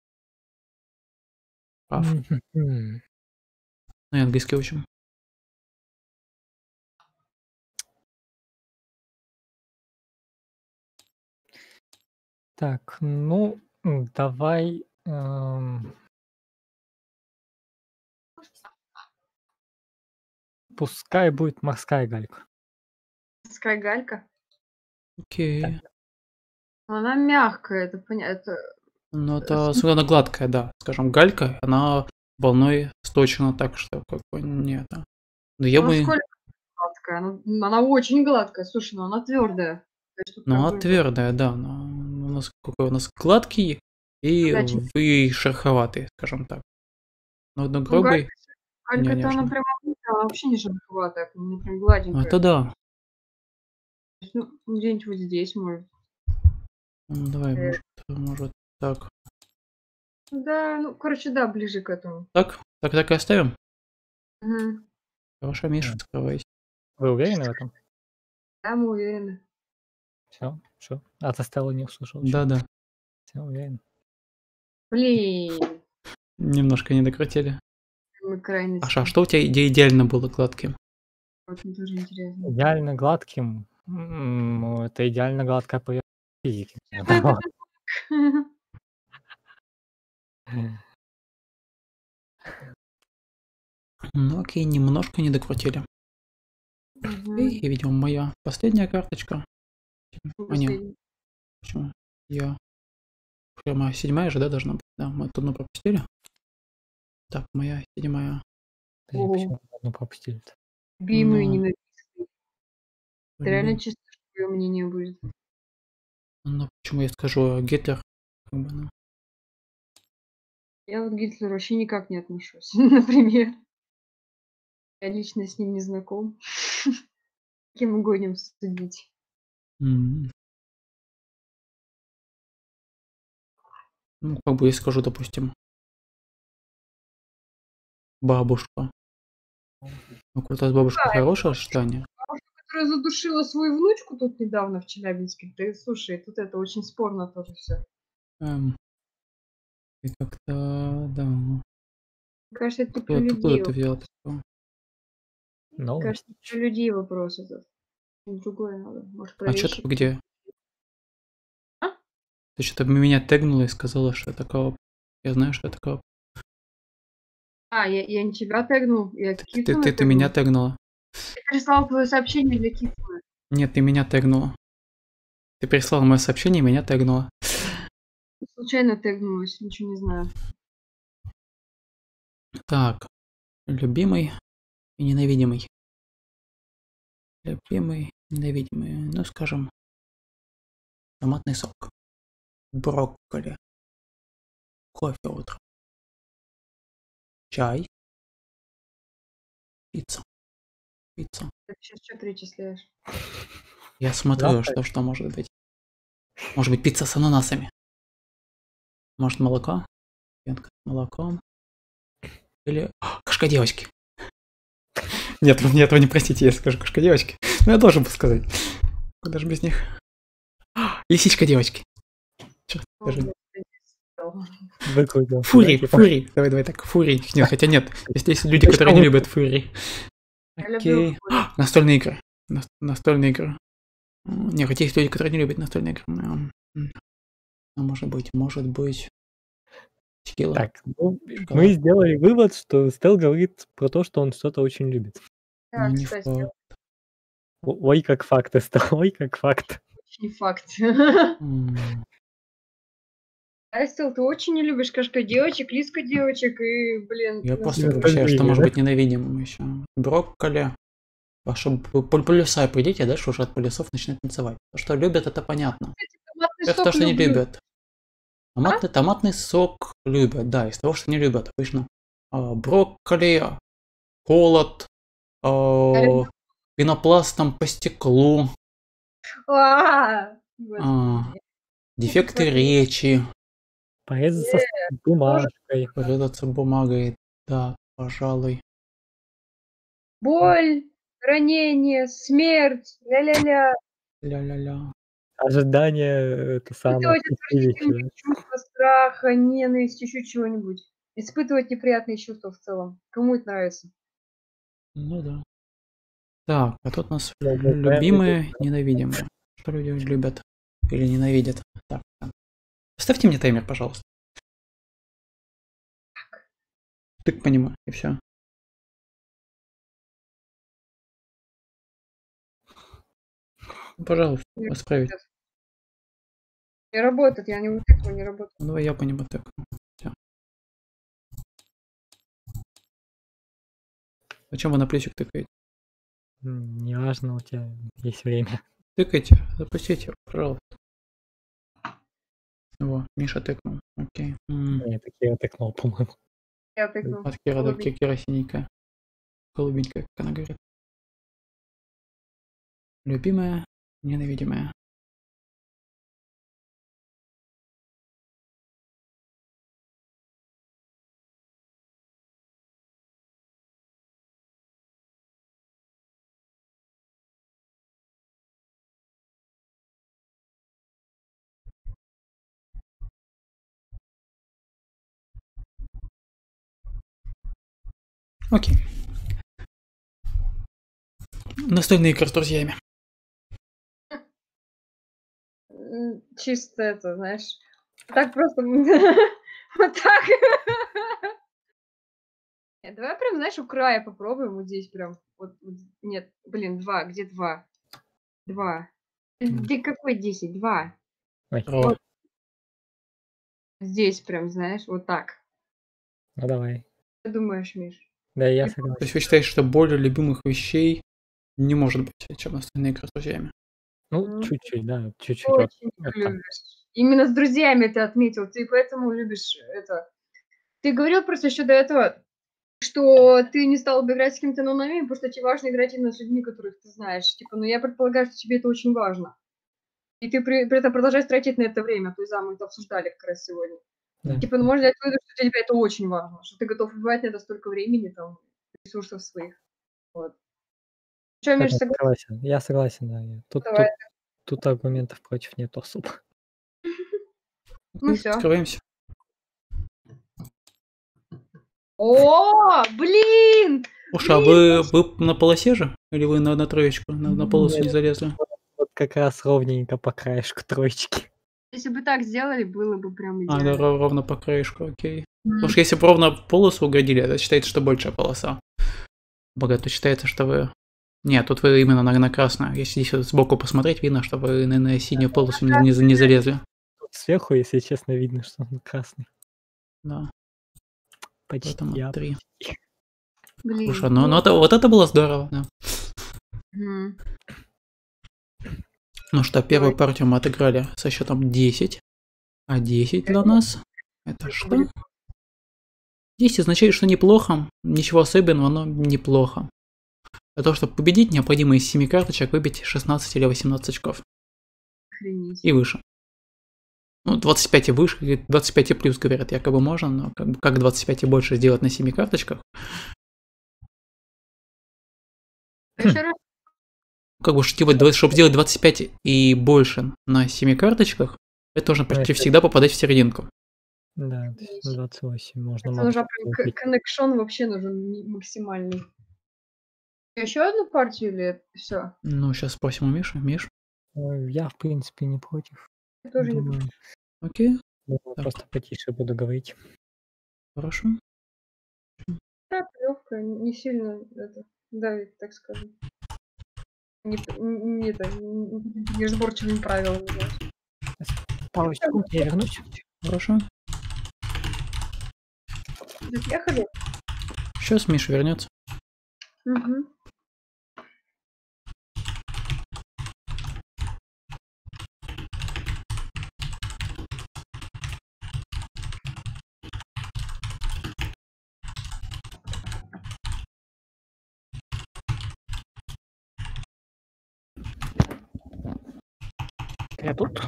раф. Мгм. Ну и английский учим. Так, ну, м, давай, эм, пускай будет морская галька. Скай галька. Окей. Она мягкая, это понятно. Ну, это с- она гладкая, да. Скажем, галька, она волной сточена так, что как бы нет. да. Но я бы... Насколько гладкая? Она, она очень гладкая, слушай, но она твердая. Ну, она твердая, да. Но у нас какой у нас гладкий и, Горячий. и шероховатый, скажем так. Но на Ну, грубый галька, галька-то она нежный. прям она вообще не шероховатая, она прям Ну, гладенькая. это да. Ну, где-нибудь вот здесь, может. Ну, давай, Э. может, может так. Да, ну, короче, да, ближе к этому. Так? Так так и оставим? Мгм. Хорошо, Миша, Да. скрывайся. Вы уверены в этом? Да, мы уверены. Все, все. А то Стелла не услышал. Да-да. Все, уверен. Блин, Немножко не докрутили. мы крайности. Аша, а что у тебя иде- идеально было гладким? Вот мне тоже интересно. Идеально гладким. м, Ну, это идеально гладкая поверхность физики. Ну окей, немножко не докрутили. Мгм. И, видимо, моя последняя карточка. А, не, Последний. почему? Я... Прямо седьмая же, да, должна быть? Да, мы тут одну пропустили. Так, моя седьмая. Подожди, Ого. почему мы одну пропустили-то? Любимый, Ну, ненавистный. Это реально блин. чисто твое мнение будет. Ну, почему я скажу Гитлер? Как бы, ну. Я вот к Гитлеру вообще никак не отношусь, например. Я лично с ним не знаком. Кем мы гоним судить? М. Ну, как бы я скажу, допустим, бабушка. Ну, какое-то с бабушкой Да, хорошее сочетание. бабушка, которая задушила свою внучку тут недавно в Челябинске. Да, слушай, тут это очень спорно тоже все. Эм, и как-то, да. Мне кажется, это не про Откуда, откуда людей ты взял вопрос. такое? Мне Ну, кажется, это про людей вопрос этот. Другое надо. Может, про А что ты вещи. где? А? Ты что-то меня тегнула и сказала, что это кооп. Я знаю, что это кооп. А, я, я не тебя тегнул, я Ты, ты, Кифмана ты, ты меня тегнул. тегнула. Я прислал твое сообщение для Кифмана. Нет, ты меня тегнула. Ты прислал мое сообщение и меня тегнула. Случайно тегнулась, ничего не знаю. Так, любимый и ненавидимый. Любимый, ненавидимый. Ну, скажем, томатный сок. Брокколи. Кофе утром. Чай. Пицца. Пицца. Ты сейчас что перечисляешь? Я смотрю, Завтрак. что, что может быть. Может быть, пицца с ананасами. Может, молоко? Пенка с молоком. Или... О, кошка девочки. Нет, вы мне этого не простите, я скажу кошка девочки. Но я должен был сказать. Куда же без них? О, лисичка девочки. Черт, О, даже... господи, стал. выкрутил. Фури, да, типа. фури. Давай, давай так, фури. Нет, хотя нет. Если есть люди, которые не любят фури. Я люблю Окей. фури. Настольные игры. Нас- Настольные игры. М, Не, хотя есть люди, которые не любят настольные игры. М, м. Ну, может быть, может быть. Текила. Так, ну, Шоколад. мы сделали вывод, что Стел говорит про то, что он что-то очень любит. Ну, Да, не кстати, факт. О- Ой, как факт, Стел, ой, как факт. очень факт. М, Астел, ты очень не любишь кошка девочек, лиска девочек и, блин, Я на просто самом- вообще, что игры, может да? быть ненавидимым еще. Брокколи. А чтобы по полюса придите, а дальше уже от полюсов начинать танцевать. То, что любят, это понятно. Томатный Это то, сок что не люблю. любят. Томатный, томатный сок любят, да, из того, что не любят. Обычно а, брокколи, холод, а, Я люблю- пенопластом по стеклу, А, а, господи. дефекты Блин. речи, Поэзия со бумажкой. пожаловаться бумагой, да, пожалуй. Боль, ранение, смерть, ля-ля-ля. Ля-ля-ля. Ожидание, это самое, Испытывать впечатляющее. отвратительные чувства страха, ненависть, еще чего-нибудь. Испытывать неприятные чувства в целом. Кому это нравится? Ну да. Так, а тут у нас Ну, мы прям любимые, ненавидимые. Что люди любят или ненавидят. Так, так. Поставьте мне таймер, пожалуйста. Тык по нему, и все. Ну, пожалуйста, Нет, исправить. нет. Не работает, я не вытыкаю, не работает. Ну, давай я по нему так. Всё. Зачем вы на плечик тыкаете? М, Неважно, у тебя есть время. Тыкайте, запустите, пожалуйста. Во, Миша тыкнул. Окей. М, Я такие тыкнул, по-моему. Я тыкну. От Кира до Голубенький. Кира синенькая. Голубенькая, как она говорит. Любимая, ненавидимая. Окей. Настольные игры с друзьями. М, Чисто это, знаешь. Так просто. Вот так. Нет, давай прям, знаешь, у края попробуем вот здесь прям. Вот, вот. Нет, блин, два. Где два? Два. М. Где какой десять? Два. Ой, О, Вот здесь прям, знаешь, вот так. ну давай. Что думаешь, Миш? Да, я Не то согласен. есть вы считаете, что более любимых вещей не может быть, чем настольные игры с друзьями? Ну, М, чуть-чуть, да, чуть-чуть вот, Очень вот так. любишь. Именно с друзьями ты отметил. Ты поэтому любишь это. Ты говорил просто еще до этого, что ты не стал бы играть с кем-то ноунеймом, потому что тебе важно играть именно с людьми, которых ты знаешь. Типа, ну я предполагаю, что тебе это очень важно. И ты при, при этом продолжаешь тратить на это время. То есть, да, мы это обсуждали как раз сегодня. Да. Типа, ну можно взять вывод, что для тебя это очень важно, что ты готов убивать на это столько времени, там, ресурсов своих. Вот. Что, Да, Миш, да, согласен? согласен. Я согласен, да. я- Тут, тут, Давай. тут аргументов против нет особо. Ну Окей, все. скрываемся. О, блин! Слушай, а Блин, вы, вы на полосе же? Или вы на, на троечку? На, на полосу Нет, не залезли? вот как раз ровненько по краешку троечки. если бы так сделали, было бы прям А, да, идеально. ров- ровно по краешку, окей. М. Потому что если бы ровно в полосу угодили, это считается, что большая полоса. Богато считается, что вы... Нет, тут вы именно на, на красную. Если здесь вот сбоку посмотреть, видно, что вы на, на синюю полосу не, не, не залезли. Тут сверху, если честно, видно, что он красный. Да, Почти. поэтому Я... три. Блин. Слушай, ну, ну это, вот это было здорово, да. Мгм. Ну что, первую Давай. партию мы отыграли со счетом десять. А десять для нас это что? десять означает, что неплохо. Ничего особенного, но неплохо. Для того, чтобы победить, необходимо из семи карточек выбить шестнадцать или восемнадцать очков. Охренеть. И выше. Ну, двадцать пять и выше, двадцать пять и плюс, говорят, якобы можно, но как, бы, как двадцать пять и больше сделать на семи карточках? Еще раз. Как бы, чтобы сделать двадцать пять и больше на семи карточках, это нужно почти это- всегда попадать в серединку. Да, то есть двадцать восемь можно Это нужен максимум прям купить. коннекшн вообще нужен ми- максимальный. Еще одну партию или все? Ну, сейчас спросим у Миши. Миш, Э, Я, в принципе, не против. Я тоже не Думаю, окей, думаю, Так. просто потише буду говорить. хорошо. так легкая, не сильно это давит, так скажем. Не, не, не это, не- неразборчивыми правилами, знаешь. Пару секунд, я вернусь. Хорошо. Так, я хожу. Сейчас Миша вернется. Мгм. Я тут.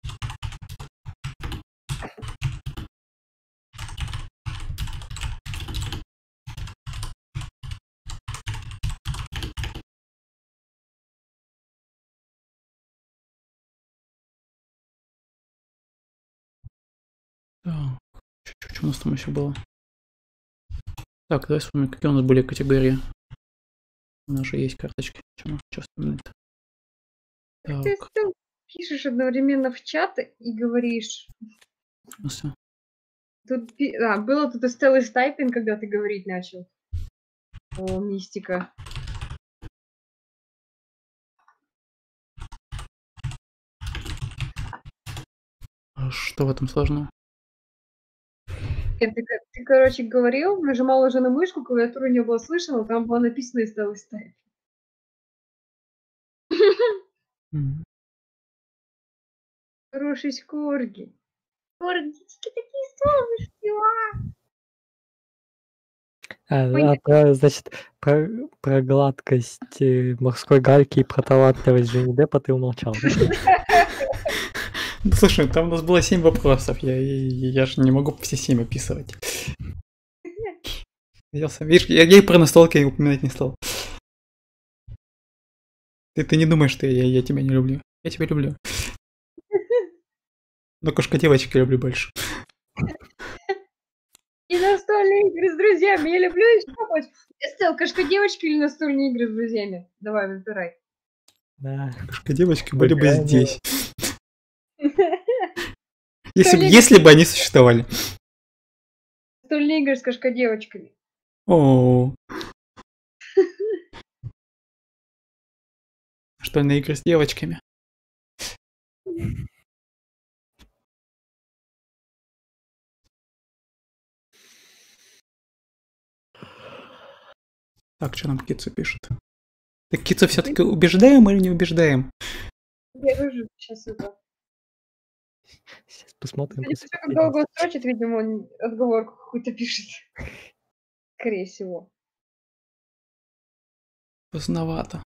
Так, чё- что у нас там еще было? Так, давай вспомним, какие у нас были категории. У нас же есть карточки. Чем сейчас вспомнить? Ты Так, still пишешь одновременно в чат и говоришь. в смысле? Тут, пи- а, было тут и Стеллы Стайпин, когда ты говорить начал. О, мистика. что в этом сложного? Ты, ты, ты, короче, говорил, нажимал уже на мышку, клавиатуру не было слышно, но там было написано и стало ставить. М. Хороший скорги. Скоргички такие солнышки. А, а Понятно. про, значит, про, про гладкость э, морской гальки и про талантливость Джонни Деппа ты умолчал, да? Ну, слушай, там у нас было семь вопросов. Я, я, я же не могу все семь описывать. Я сам, видишь, я, я и про настолки упоминать не стал. Ты, ты не думаешь, что я, я тебя не люблю. Я тебя люблю. Но кошка-девочек я люблю больше. И настольные игры с друзьями. Я люблю еще больше. Эстел, кошка-девочки или настольные игры с друзьями? Давай, выбирай. Да. Кошка-девочки были бы Выбирай, здесь. Если, бы- Настольные если бы они существовали. Настольные игры с кошка-девочками. О. Настольные игры с девочками. Так, что нам Кицу пишет? Так Кицу все-таки убеждаем или не убеждаем? Я тоже сейчас это... Сейчас посмотрим. Если человек долго он строчит, видимо, он отговорку какую-то пишет. Скорее всего. Поздновато.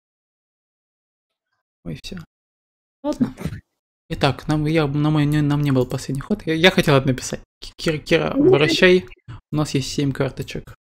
Ой, все. Ладно. Итак, нам, я, на мой, не- нам не был последний ход. Я, я хотел это написать. Кира, Кира, вращай. У нас есть семь карточек.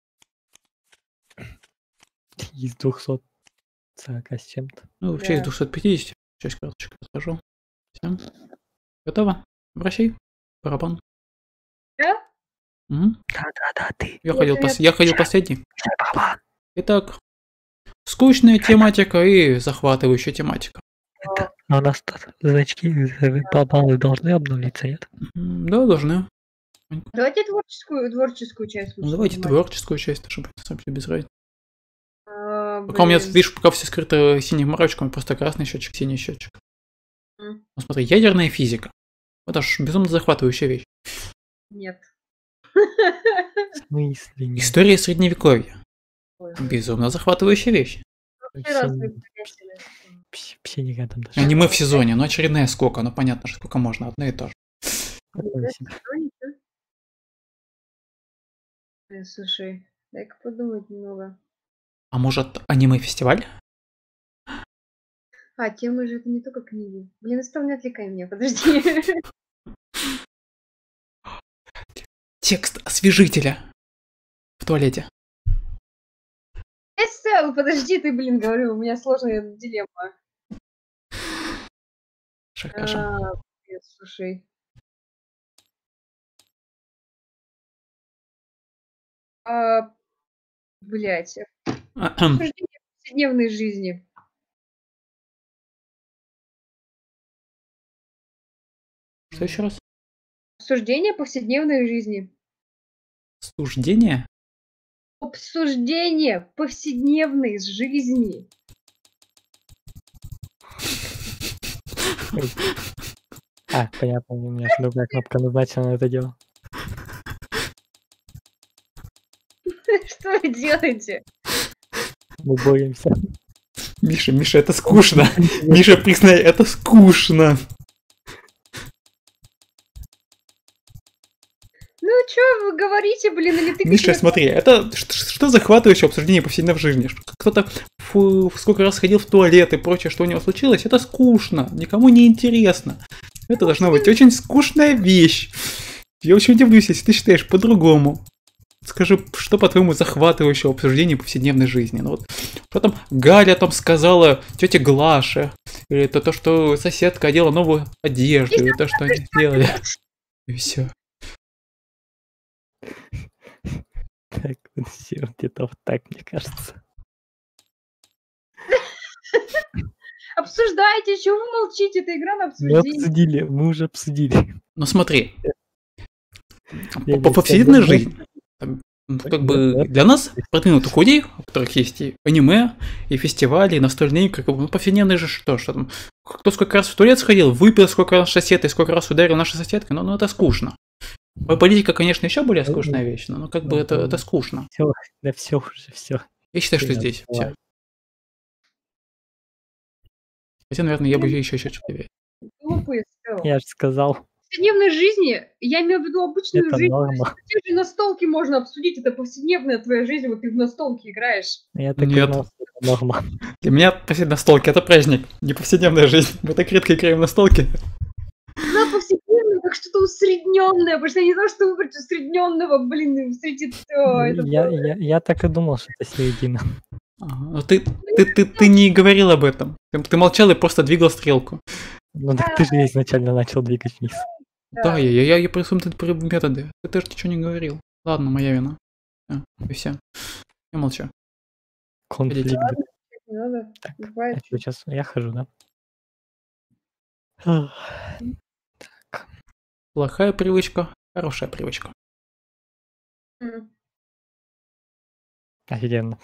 Из двухсот сорока с чем-то. Ну, вообще из Да. двухсот пятидесяти. шесть карточек расскажу. Все. Готово? Вращай. Барабан. Да? Мгм. Да-да-да, ты. Я, Я ходил, привет. пос- я ходил последний. Барабан. Итак, скучная тематика и захватывающая тематика. Это, а у нас тут значки, э, баллы должны обнулиться, нет? М, Да, должны. Давайте творческую, творческую часть Ну, лучше давайте снимать. творческую часть, чтобы совсем без разницы. А, Пока у меня, блин. видишь, пока все скрыто синим марочком, просто красный счетчик, синий счетчик. М. Ну, смотри, ядерная физика. Это ж безумно захватывающая вещь. Нет. В смысле нет? История средневековья. Ой, Безумно захватывающая вещь. вообще разные Вообще, понятия. вообще- вообще не рядом даже. Аниме в сезоне, но очередная сколько, ну понятно, что сколько можно, одно и то же. Такое себе. Э, Слушай, дай-ка подумать немного. А может, аниме-фестиваль? А, темы же это не только книги. Блин, Эстел, не отвлекай меня, подожди. Текст освежителя в туалете. Эстел, подожди, ты, блин, говорю, у меня сложная дилемма. Шакаша. А, блин, слушай. А, блядь. Ахм. Обсуждение повседневной жизни. Что еще раз? Обсуждение повседневной жизни. Суждение? Обсуждение повседневной жизни. А, понятно, у меня же другая кнопка назначена на это дело. Что вы делаете? Мы боремся. Миша, Миша, это скучно. Миша, признай, это скучно. Ну, что вы говорите, блин, или ты... Миша, смотри, это ш- ш- что захватывающее обсуждение повседневной жизни? Что Кто-то фу, сколько раз ходил в туалет и прочее, что у него случилось, это скучно, никому не интересно. Это должна быть очень скучная вещь. Я очень удивлюсь, если ты считаешь по-другому. Скажи, что, по-твоему, захватывающее обсуждение повседневной жизни? Ну вот, что там Галя там сказала тете Глаше, или это то, что соседка одела новую одежду, или то, что они сделали. И все. Так, вот все, где-то вот так, мне кажется. Обсуждайте, чего вы молчите? Это игра на Мы обсуждение. обсудили, мы уже обсудили. Ну смотри, Я по, по не повседневной знаю, жизни, там, Ну, как бы для нас, продвинутых людей, у которых есть и аниме, и фестивали, и настольные игры, как бы, ну, повседневные же что, что там, кто сколько раз в туалет сходил, выпил сколько раз соседа и сколько раз ударил наша соседка, ну, ну это скучно. Политика, конечно, еще более скучная вещь, но ну, как бы это, это скучно. Все, да все уже, все. Я считаю, что здесь все. Хотя, наверное, я бы еще еще что-то верил. Глупые всё. Я же сказал, В повседневной жизни, я имею в виду обычную это жизнь, то есть норма. те же настолки можно обсудить, это повседневная твоя жизнь, вот ты в настолки играешь. Я так и Нет. знал, что это норма. Для меня повседневная настолки это праздник, не повседневная жизнь. Мы так редко играем в настолки. Она повседневная, как что-то усредненное, потому что я не знаю, что выбрать усредненного, блин, и встретить всё это. Я, я, я так и думал, что это середина. Ага, но ты, ты, ты, ты не говорил об этом. Ты, ты молчал и просто двигал стрелку. Ну так ты же изначально начал двигать вниз. Да, я, я, я, я просто методы. Ты тоже ничего не говорил. Ладно, моя вина. А, и все. Я молчу. Конфликт. Ладно, не надо. Так, Бывает. а что, сейчас я хожу, да? Ах, Плохая привычка, хорошая привычка. М. Офигенно.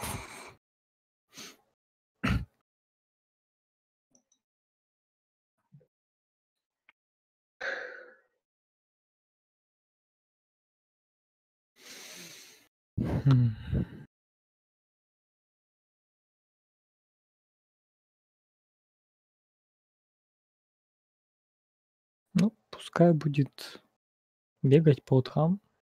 М. Ну, пускай будет бегать по утрам.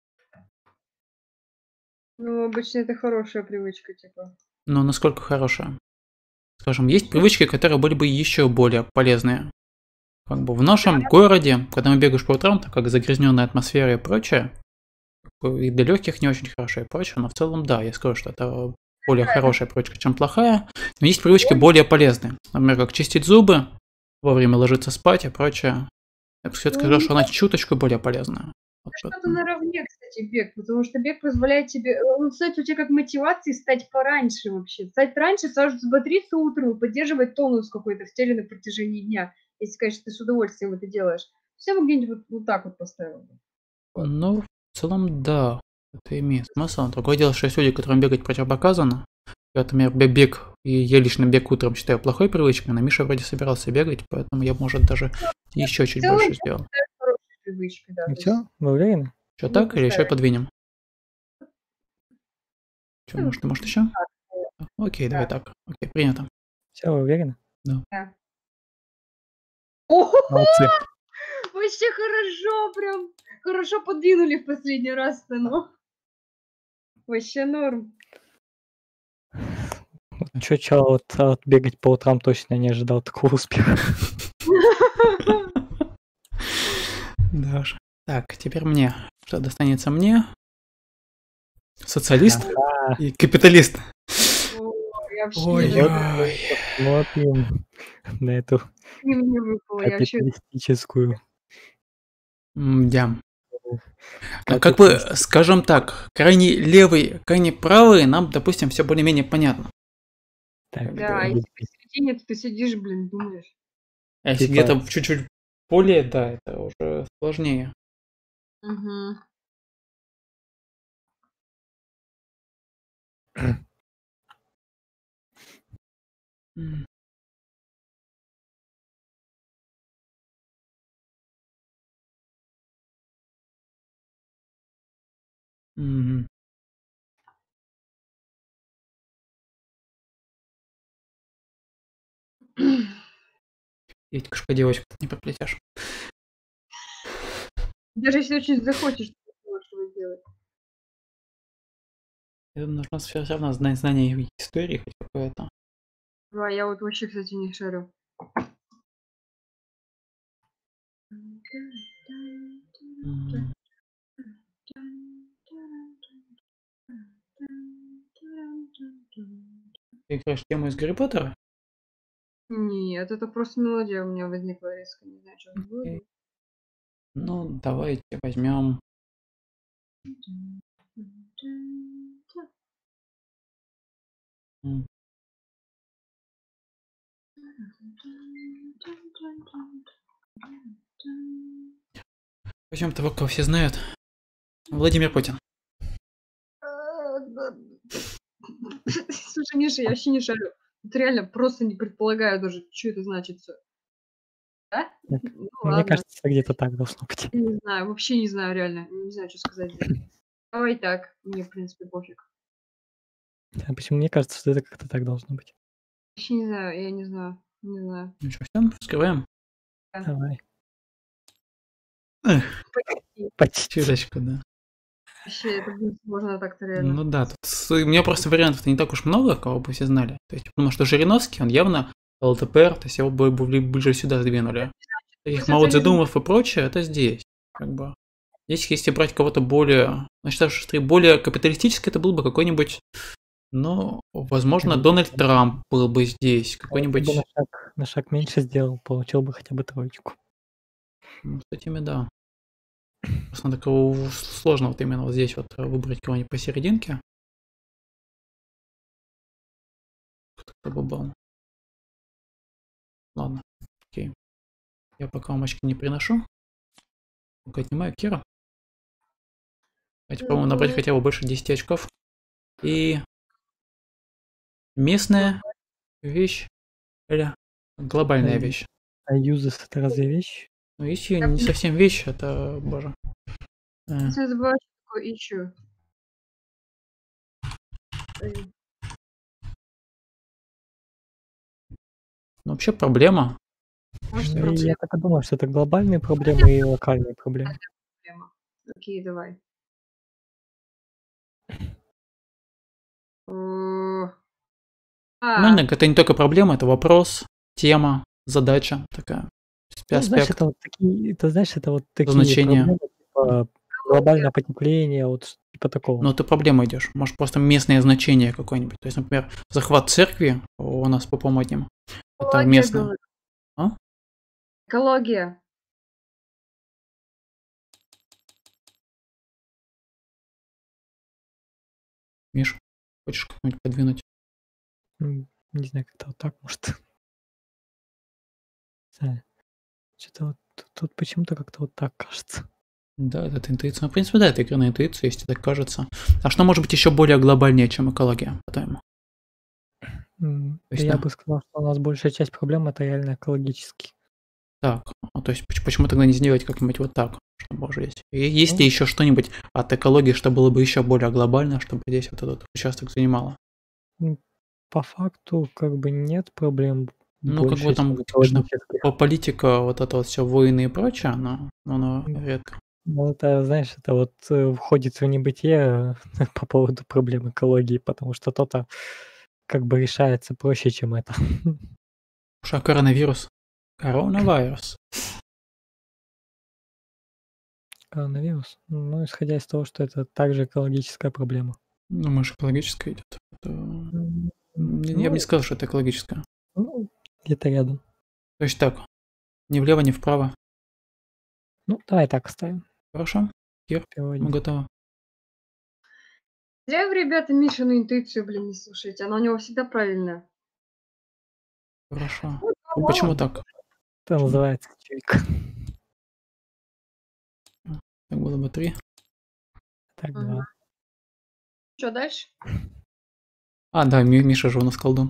Ну, обычно это хорошая привычка, типа. Но насколько хорошая? Скажем, есть привычки, которые были бы еще более полезные. Как бы в нашем городе, когда мы бегаешь по утрам, так как загрязненная атмосфера и прочее, и для легких не очень хорошо и прочее, но в целом да, я скажу, что это более хорошая привычка, чем плохая. Но есть привычки более полезные. Например, как чистить зубы, вовремя ложиться спать и прочее. Я бы все-таки сказал, что она чуточку более полезная. Вот Что-то поэтому. наравне, кстати, бег, потому что бег позволяет тебе, он, кстати, у тебя как мотивации стать пораньше вообще. Стать раньше, сразу взбодриться утром и поддерживать тонус какой-то в теле на протяжении дня. Если, конечно, ты с удовольствием это делаешь. Все бы где-нибудь вот, вот так вот поставил. Вот. Ну, в целом, да, это имеет смысл. Другое дело, что есть люди, которым бегать противопоказано. Я, например, бег, и я лично бег утром считаю плохой привычкой, но Миша вроде собирался бегать, поэтому я, может, даже еще чуть целом, больше сделал. Хорошая привычка, да. И то все? есть, Вы уверены? Что ну, так, или еще поставить. подвинем? Что, Ну, может, может еще? так, Окей, давай да. так. Окей, принято. Все, вы уверены? Да. О, Молодцы. вообще хорошо, прям хорошо подвинули в последний раз-то, ну. Вообще норм. Чё, чё, вот от бегать по утрам точно не ожидал такого успеха. Да уж. Так, теперь мне. Что достанется мне? Социалист Ага. и капиталист. Ой, я вообще Ой, не ожидала. ой. Смотрим на эту Не мне выпало, я вообще капиталистическую. Мдя. Ну, как бы, скажем так, крайне левый, крайне правый, нам, допустим, все более-менее понятно. Так, Да, а э, если посередине, то ты сидишь, блин, думаешь. А если Типа- где-то чуть-чуть более, да, это уже сложнее. Мгм. М. Мгм. Едь кошка девочка, не проплетешь. Даже если очень захочешь, ты не можешь его сделать. Это нужно все равно знать знание истории хоть какое-то. Да, я вот вообще, кстати, не шарю. М. Ты играешь тему из Гарри Поттера? Нет, это просто мелодия у меня возникла резко, не знаю, что это было. Окей. Ну, давайте возьмем. м, Возьмем того, кого все знают. Владимир Путин. Слушай, Миша, я вообще не шарю. Вот реально просто не предполагаю даже, что это значит всё. Да? Так, Ну мне ладно. кажется, где-то так должно быть. Я не знаю, вообще не знаю, реально. Не знаю, что сказать здесь. Давай так, мне, в принципе, пофиг. А почему мне кажется, что это как-то так должно быть? Вообще не знаю, я не знаю, не знаю. Ну что, всё, вскрываем. Да. Давай. Эх, Почти. Почти. чуточку, да. Вообще, это будет сложно так-то реально. Ну да, тут с у меня просто вариантов-то не так уж много, кого бы все знали. То есть, потому что Жириновский, он явно ЛДПР, то есть его бы бы ближе сюда сдвинули. Таких Мао Социализм. Цзэдунов и прочее, это здесь, как бы. Здесь, если брать кого-то более, ну, считаю, что более капиталистический, это был бы какой-нибудь, ну, возможно, Дональд Трамп был бы здесь, А если бы какой-нибудь, на шаг, на шаг меньше сделал, получил бы хотя бы троечку. ну, с этими, да. Просто надо кого сложно вот именно вот здесь вот выбрать кого-нибудь посерединке. Кто бы был. Ладно, окей. Я пока вам очки не приношу. Пока отнимаю Кира. Давайте попробуем набрать хотя бы больше десяти очков. И местная вещь или глобальная Ай. вещь. А юзес это разве вещь? Ну, если не совсем вещь, это, боже. Э, Я забываю, что такое ищу. Ой. ну, вообще проблема. Может, Ну, проблема. я так и думаю, что это глобальные проблемы и локальные проблемы. Окей, давай. О. Нормально, А, это не только проблема, это вопрос, тема, задача такая. Ну, знаешь, Аспект, это вот такие, это знаешь, это вот такие значение. проблемы, типа глобальное потепление, вот ш- типа такого. Но ты проблема идешь. Может, просто местное значение какое-нибудь. То есть, например, захват церкви у нас по помодним. Это экология, местное. говорю. А? Экология. Миш, хочешь как-нибудь подвинуть? М, Не знаю, как-то вот так, может. Что-то вот тут, тут почему-то как-то вот так кажется. Да, это интуиция. Ну, в принципе, да, это игра на интуицию, если так кажется. А что может быть еще более глобальнее, чем экология, по-твоему? М, То Да есть, я да. бы сказал, что у нас большая часть проблем это реально экологические. Так, ну, то есть поч- почему тогда не сделать как-нибудь вот так, чтобы уже есть? И есть Ну. ли еще что-нибудь от экологии, что было бы еще более глобально, чтобы здесь вот этот участок занимало? М, По факту как бы нет проблем Ну, как бы больше, там, чем конечно, экологических. по политика, вот это вот все войны и прочее, но но оно М. редко. Ну, это, знаешь, это вот э, входит в небытие по поводу проблем экологии, потому что то-то как бы решается проще, чем это. Слушай, а коронавирус? Коронавирус. Коронавирус. Ну, исходя из того, что это также экологическая проблема. Ну, может, экологическое идет. Это... М, м, Я бы не Ну, сказал, что это экологическое. ну, где-то рядом. То есть так, ни влево, ни вправо. Ну, давай так оставим. Хорошо? Кир, мы Переводим. готовы. Зря вы, ребята, Мишину интуицию, блин, не слушаете. Она у него всегда правильная. Хорошо. Ну, Ну, почему ладно. так? Это называется чуйка. Так было бы три. Так, Мгм. два. Что дальше? А, да, Ми- Миша же у нас колдун.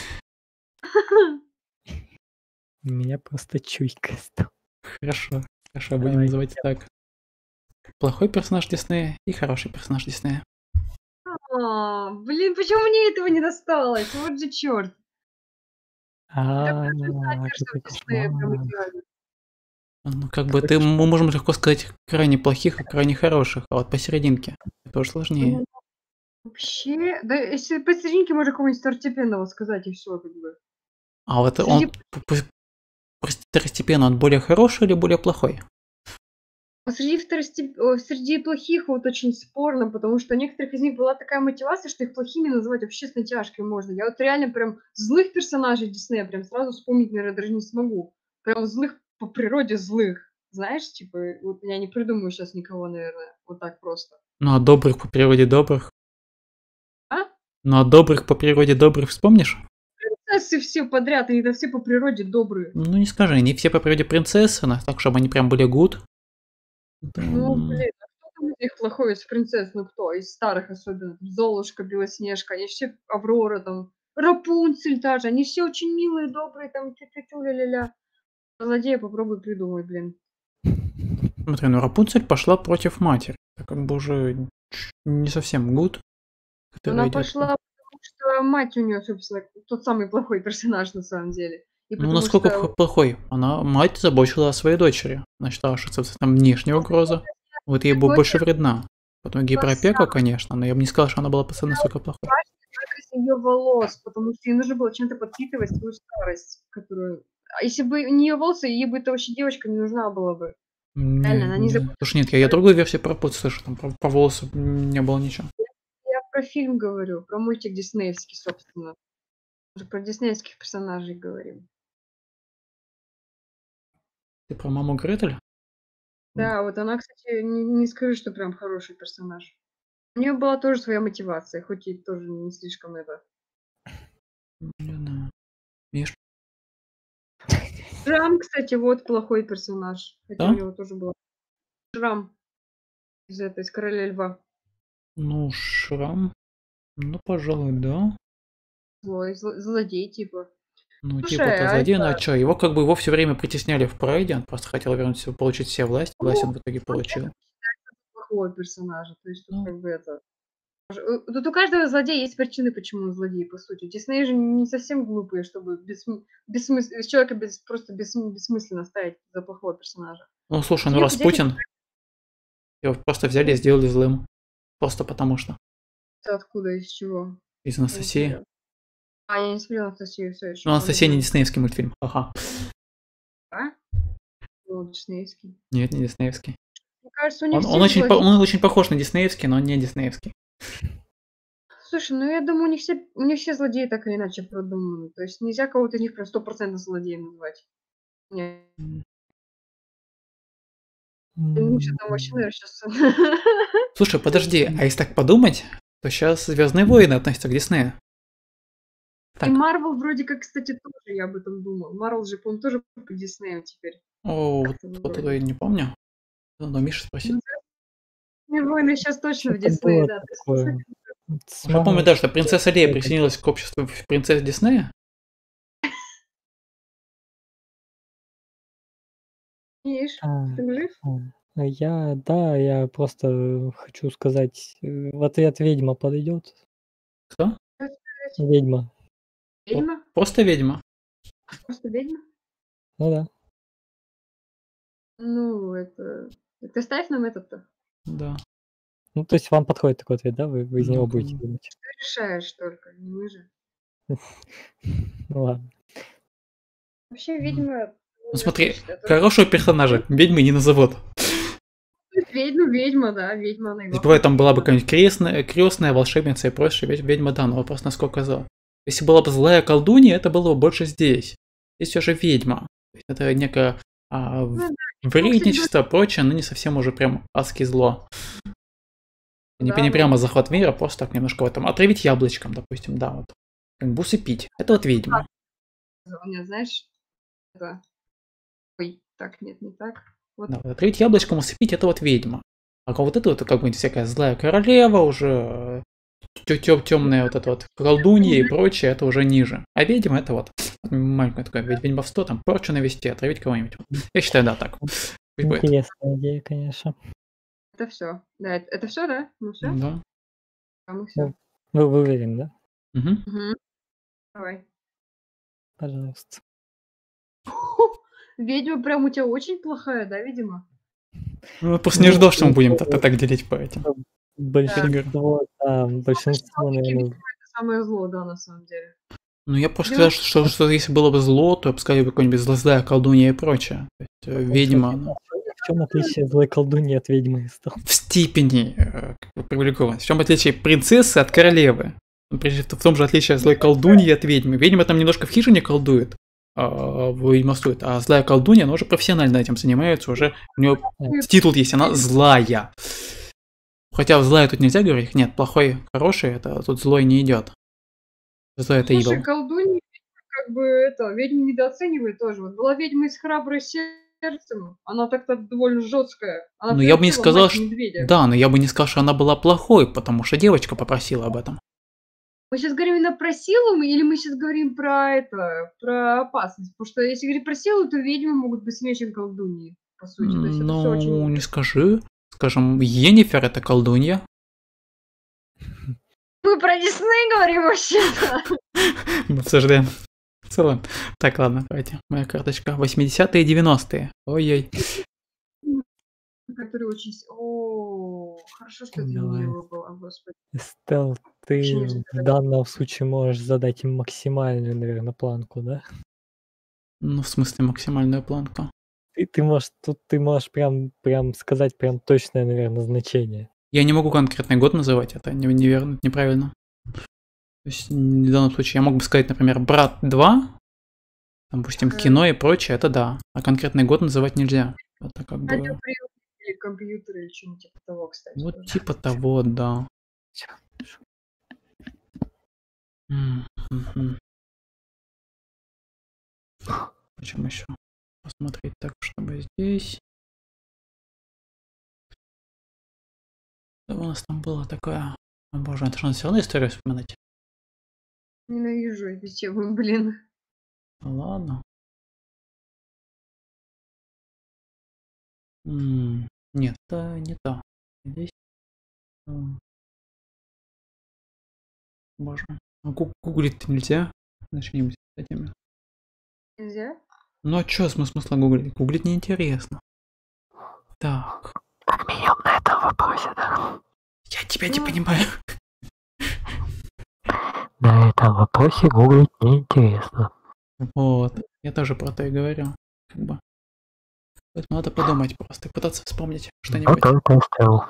У меня просто чуйка стала. Хорошо. Хорошо, будем Давай. называть так. Плохой персонаж Диснея и хороший персонаж Диснея. А, блин, почему мне этого не досталось? Вот же черт. А, Знаете, что какой в Диснее прям кошмар. идеально. Ну, как бы Какой ты, кошмар. мы можем легко сказать крайне плохих и крайне хороших, а вот посерединке это уже сложнее. Ну, вообще, да, если посерединке можно какого-нибудь второстепенного сказать, и все, как бы. А вот Среди, он п- п- второстепенно, он более хороший или более плохой? среди, второстеп... о, среди плохих вот очень спорно, потому что у некоторых из них была такая мотивация, что их плохими называть вообще с натяжкой можно. Я вот реально прям злых персонажей Диснея прям сразу вспомнить, наверное, даже не смогу. Прям злых по природе злых. Знаешь, типа, вот я не придумаю сейчас никого, наверное, вот так просто. Ну, а добрых по природе добрых? А? Ну, а добрых по природе добрых вспомнишь? Принцессы все подряд, они да все по природе добрые. Ну, не скажи, не все по природе принцессы, но так, чтобы они прям были good. Это, Ну, м, блин, а кто там из них плохой из принцесс? Ну кто? Из старых особенно. Там Золушка, Белоснежка, они все Аврора там, Рапунцель даже. Они все очень милые, добрые, там тю-тю-тю, ля-ля-ля. Злодея попробуй придумай, блин. Смотри, ну Рапунцель пошла против матери. Это как бы уже не совсем гуд. Она пошла, потому что мать у нее, собственно, тот самый плохой персонаж на самом деле. И Ну, потому насколько что... плохой? Она, мать заботила о своей дочери. Она считала, что это там внешняя угроза. Вот ей было больше вредна. Потом гиперопека, конечно, но я бы не сказал, что она была постоянно настолько плохой. Из ее волос, потому что ей нужно было чем-то подпитывать свою старость, которую... А если бы не ее волосы, ей бы эта вообще девочка не нужна была бы. Не, Реально, она не не. забыла. Слушай, нет, я, я другую версию про путь слышу, там про, по волосу не было ничего. Я про фильм говорю, про мультик диснеевский, собственно. Уже про диснеевских персонажей говорим. Ты про маму Гретель? Да, вот она, кстати, не, не скажу, что прям хороший персонаж. У нее была тоже своя мотивация, хоть и тоже не слишком это. Не знаю. Миш? Шрам, кстати, вот плохой персонаж. Хотя Да? у него тоже был. Шрам из этой, из Короля Льва. Ну, Шрам. Ну, пожалуй, да. Злой, зл- злодей, типа. Ну, Слушай, типа, это а злодей, ну это... а чё? Его как бы его все время притесняли в прайде, он просто хотел вернуть себе, получить все власть. Власть он в итоге получил. плохого персонажа. То есть тут Ну, как бы это... Э, Тут у каждого злодея есть причины, почему он злодей, по сути. Дисней же не совсем глупые, чтобы бессм... бессмыс... человека без... просто бессм... бессмысленно ставить за плохого персонажа. ну слушай, ну Нет, раз здесь Путин, его просто взяли и сделали злым. Просто потому что. это откуда, из чего? Из Я не Анастасии. смотрела. А, я не смотрела Анастасию все еще. Ну, Анастасия не диснеевский мультфильм. Ага. А? Ну, диснеевский. Нет, не диснеевский. Мне кажется, у них Он, все он, очень, по- злодеи. он очень похож на диснеевский, но не диснеевский. Слушай, ну я думаю, у них все, у них все злодеи так или иначе продуманы. То есть нельзя кого-то из них прям сто процентов злодеем назвать. Нет. Лучше там вообще, наверное, сейчас... Слушай, подожди, а если так подумать, то сейчас Звездные войны относятся к Диснею. И Так. Марвел вроде как, кстати, тоже я об этом думал. Марвел же, по-моему, тоже по Диснею теперь. О, вот, Как-то вот вроде. это я не помню. Надо у Миши спросить. Ну, «Звездные войны» сейчас точно в Что-то Диснее, было да. То есть, такое. С Я помню, мамой да, что принцесса Лея это- присоединилась к обществу принцесс Диснея. Видишь, А, ты жив? а, Я, да, я просто хочу сказать, э, в ответ ведьма подойдет. Кто? Ведьма. Ведьма? Просто ведьма. Просто ведьма? Ну да. Ну, это... Ты ставь нам этот-то. Да. Ну, то есть вам подходит такой ответ, да? Вы, вы из него Ну, будете кому? думать. Ты решаешь только, не мы же. Ну ладно. Вообще, Мгм. ведьма... Ну смотри, отлично, это- хорошего персонажа ведьмы не назовут. Ведьма, ведьма, да, ведьма. Она и То есть главная бывает, там была бы ведьма. какая-нибудь крестная, крестная волшебница и прочее, ведь ведьма, да, но вопрос насколько зла. Если была бы злая колдунья, это было бы больше здесь. Здесь все же ведьма. То есть это некое а, в- Ну да, вредничество, прочее, но не совсем уже прям адски зло. Не, Да, не ну. прямо захват мира, просто так немножко в этом. Отравить яблочком, допустим, да, вот. Как бы усыпить. Это вот ведьма. У меня, знаешь, это... Ой, так, нет, не так. Вот. Да, вот отравить яблочком, усыпить, это вот ведьма. А вот это вот как бы всякая злая королева уже, темная вот эта вот колдунья и прочее, это уже ниже. А ведьма это вот маленькое такое ведьмовство, там порчу навести, отравить кого-нибудь. Я считаю, да, так. Пусть будет. Интересная идея, конечно. Это все. Да, это, это все, да? Ну все? Да. А мы все. Вы, вы уверены, да? Мгм. Угу. Давай. Пожалуйста. Ведьма прям у тебя очень плохая, да, видимо? Ну, просто не ждал, что мы будем так так делить по этим. Большинство, да, большинство, наверное, Это самое зло, да, на самом деле. Ну, я просто Дело сказал, что, что, что если было бы зло, то я бы сказал, какой-нибудь зло- злая колдунья и прочее. То есть, э, ведьма, она в чем отличие злой колдуньи от ведьмы стал? в степени э, как бы привлекованность. В чем отличие принцессы от королевы? Например, в том же отличие злой колдуньи от ведьмы. Ведьма там немножко в хижине колдует, а, ведьмовствует, а злая колдунья, она уже профессионально этим занимается, уже у нее титул есть, она злая. Хотя злая тут нельзя говорить, нет, плохой, хороший, это тут злой не идет. Злой это Слушай, evil. колдунья, как бы это, ведьму недооценивает тоже. Вот была ведьма из храброй сердце, сердцем. Она так-то довольно жесткая. Она Ну, я бы не превратила сказал, мать в что... медведя. Да, но я бы не сказал, что она была плохой, потому что девочка попросила об этом. Мы сейчас говорим именно про силу мы- или мы сейчас говорим про это, про опасность? Потому что если говорить про силу, то ведьмы могут быть смешанные колдуньи, по сути. То есть это все очень... Ну, не скажи. Скажем, Йеннифер это колдунья. Мы про Дисней говорим вообще-то. Мы обсуждаем в целом. Так, ладно, давайте. Моя карточка. восьмидесятые и девяностые. Ой-ой. Который очень... с- О, хорошо, что это Давай. не его было, господи. Стелл, Вообще ты не в ожидала. данном случае можешь задать им максимальную, наверное, планку, да? Ну, в смысле, максимальную планку. Ты, ты можешь тут ты можешь прям, прям сказать прям точное, наверное, значение. Я не могу конкретный год называть, это не- неверно, это неправильно. То есть, в данном случае я мог бы сказать, например, «Брат два», там, допустим, Э. кино и прочее, это да. А конкретный год называть нельзя. Это как бы... Радиоприемники или компьютеры или что-нибудь типа того, кстати. Вот тоже. типа того, да. Всё. М, мгм. Почему еще посмотреть так, чтобы здесь. Что у нас там было такое? О боже, это же надо все равно историю вспоминать. Ненавижу эти темы, блин. Ну ладно. М, Нет, это не то. Здесь. м, Боже. А гу- гуглить нельзя? Начнем с этими. Нельзя? Ну а чё смы- смысла гуглить? Гуглить неинтересно. Так. Как минимум на этом вопросе, да. Я тебя не Ну. понимаю. На этом вопросе гуглить неинтересно. Вот. Я тоже про то и говорю. Как бы. Поэтому надо подумать просто, пытаться вспомнить Но что-нибудь. только Стелл.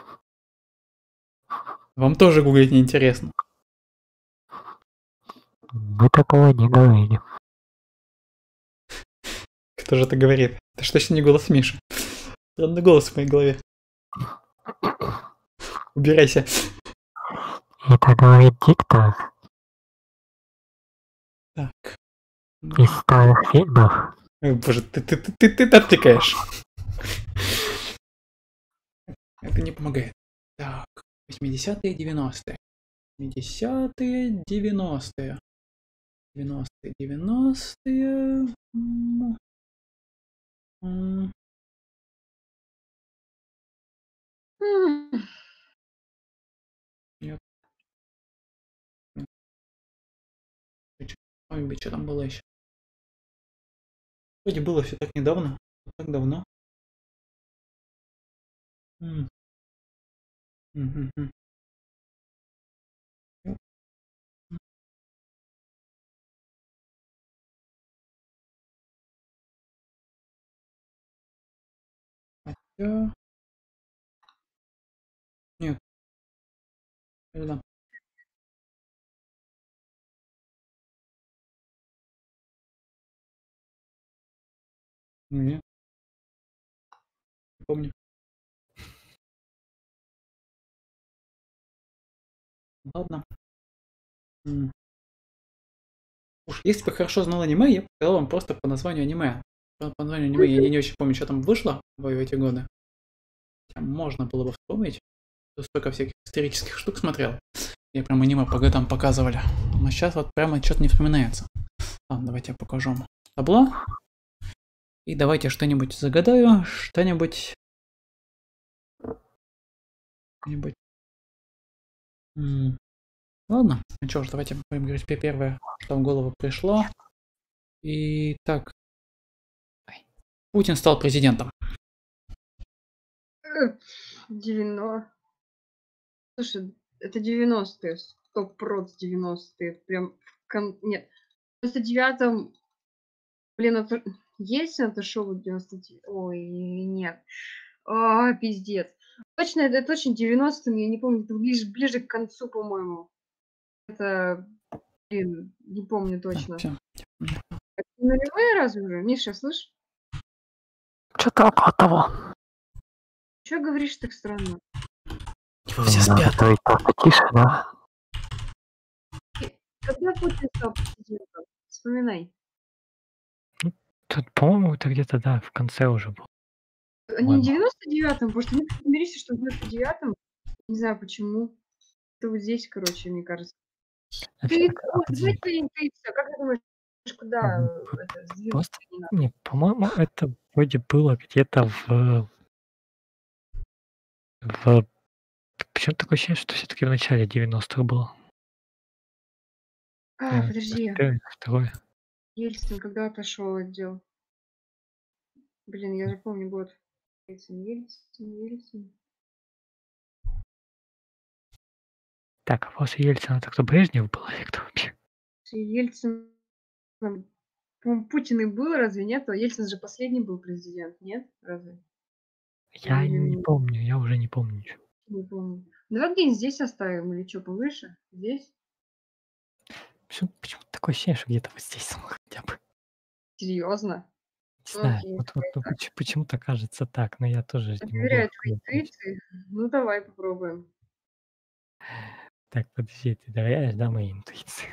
Вам тоже гуглить неинтересно. Мы такого не говорили. Кто же это говорит? Это ж точно не голос Миши. Странный голос в моей голове. Убирайся. Это говорит диктор Так. из старых фильмов. Ой, боже, ты, ты, ты, ты, ты там тыкаешь. Это не помогает. Так. восьмидесятые, девяностые. восьмидесятые, девяностые. девяностые, девяностые. М, м. М. Ой, что там было еще? Вроде было все так недавно. Так давно. М. Мгм, мгм. Хотя... Нет. Да. Нет. Не помню. Ладно. М. Уж если бы хорошо знал аниме, я бы сказал вам просто по названию аниме. По по названию аниме я не очень помню, что там вышло в эти годы. Хотя можно было бы вспомнить. Тут столько всяких исторических штук смотрел. Я прям аниме по годам показывали. Но сейчас вот прямо что-то не вспоминается. Ладно, давайте я покажу вам табло. И давайте что-нибудь загадаю. Что-нибудь... Что-нибудь... М, Ладно, ну что ж, давайте будем говорить пе- первое, что в голову пришло. И так. Путин стал президентом. Э, девяно- Слушай, это девяностые, сто проц девяностые, прям в кон... Нет, в девяносто девятом, блин, это... Есть это шоу в девяносто девятом? Ой, нет. А, пиздец. Точно, это точно девяностым, я не помню, это ближе, ближе к концу, по-моему. Это, блин, не помню Так, точно. всё. Это нулевые разве уже? Миша, слышь? Что-то около того. Чё говоришь так странно? Его все Надо спят. говорить просто тише, да? Когда Путин стал президентом? Вспоминай. Т- это, по-моему, это где-то, да, в конце уже было. Не в По-моему. девяносто девятом, потому что мы помирились, что в девяносто девятом. Не знаю почему. Это вот здесь, короче, мне кажется. А, Ты, так, а ой, подожди. знаешь, твоя интуиция, как ты думаешь, куда Мгм. э, П- это п- сдвинуть Просто, не надо? не, по-моему, это вроде было где-то в... в... Почему такое ощущение, что все-таки в начале девяностых было? А, Э, подожди, Первое, второе. Ельцин когда отошел от дел? Блин, я же помню год. Ельцин, Ельцин, Ельцин. Так, а после Ельцина это кто, Брежнев был или кто вообще? Ельцин, там, по-моему, Путин и был, разве нет? А Ельцин же последний был президент, нет? Разве? Я Или не не помню, я уже не помню ничего. не помню. Давай где-нибудь здесь оставим или что, повыше? Здесь? Почему, почему такое ощущение, что где-то вот здесь самое хотя бы? Серьезно? Не Ну, знаю, окей, вот, вот давай ну, так. поч- почему-то кажется так, но я тоже Я не могу доверяю твоей определить. интуиции. Ну, давай попробуем. Так, подожди, ты доверяешь, да, моей интуиции?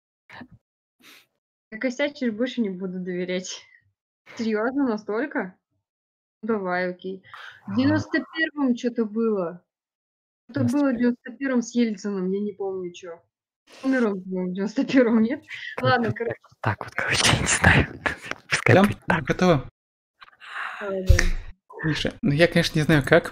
Я косячишь, больше не буду доверять. Серьезно, настолько? Ну, давай, окей. В А, девяносто первом что-то было. Что-то было в девяносто девяносто первом с Ельцином, я не помню, что. Умер он, по-моему, в девяносто первом, нет? как- Ладно, как- короче, как так вот, короче, я не знаю. Пускай Да, будет так. готово. давай, давай. Миша, ну я, конечно, не знаю как.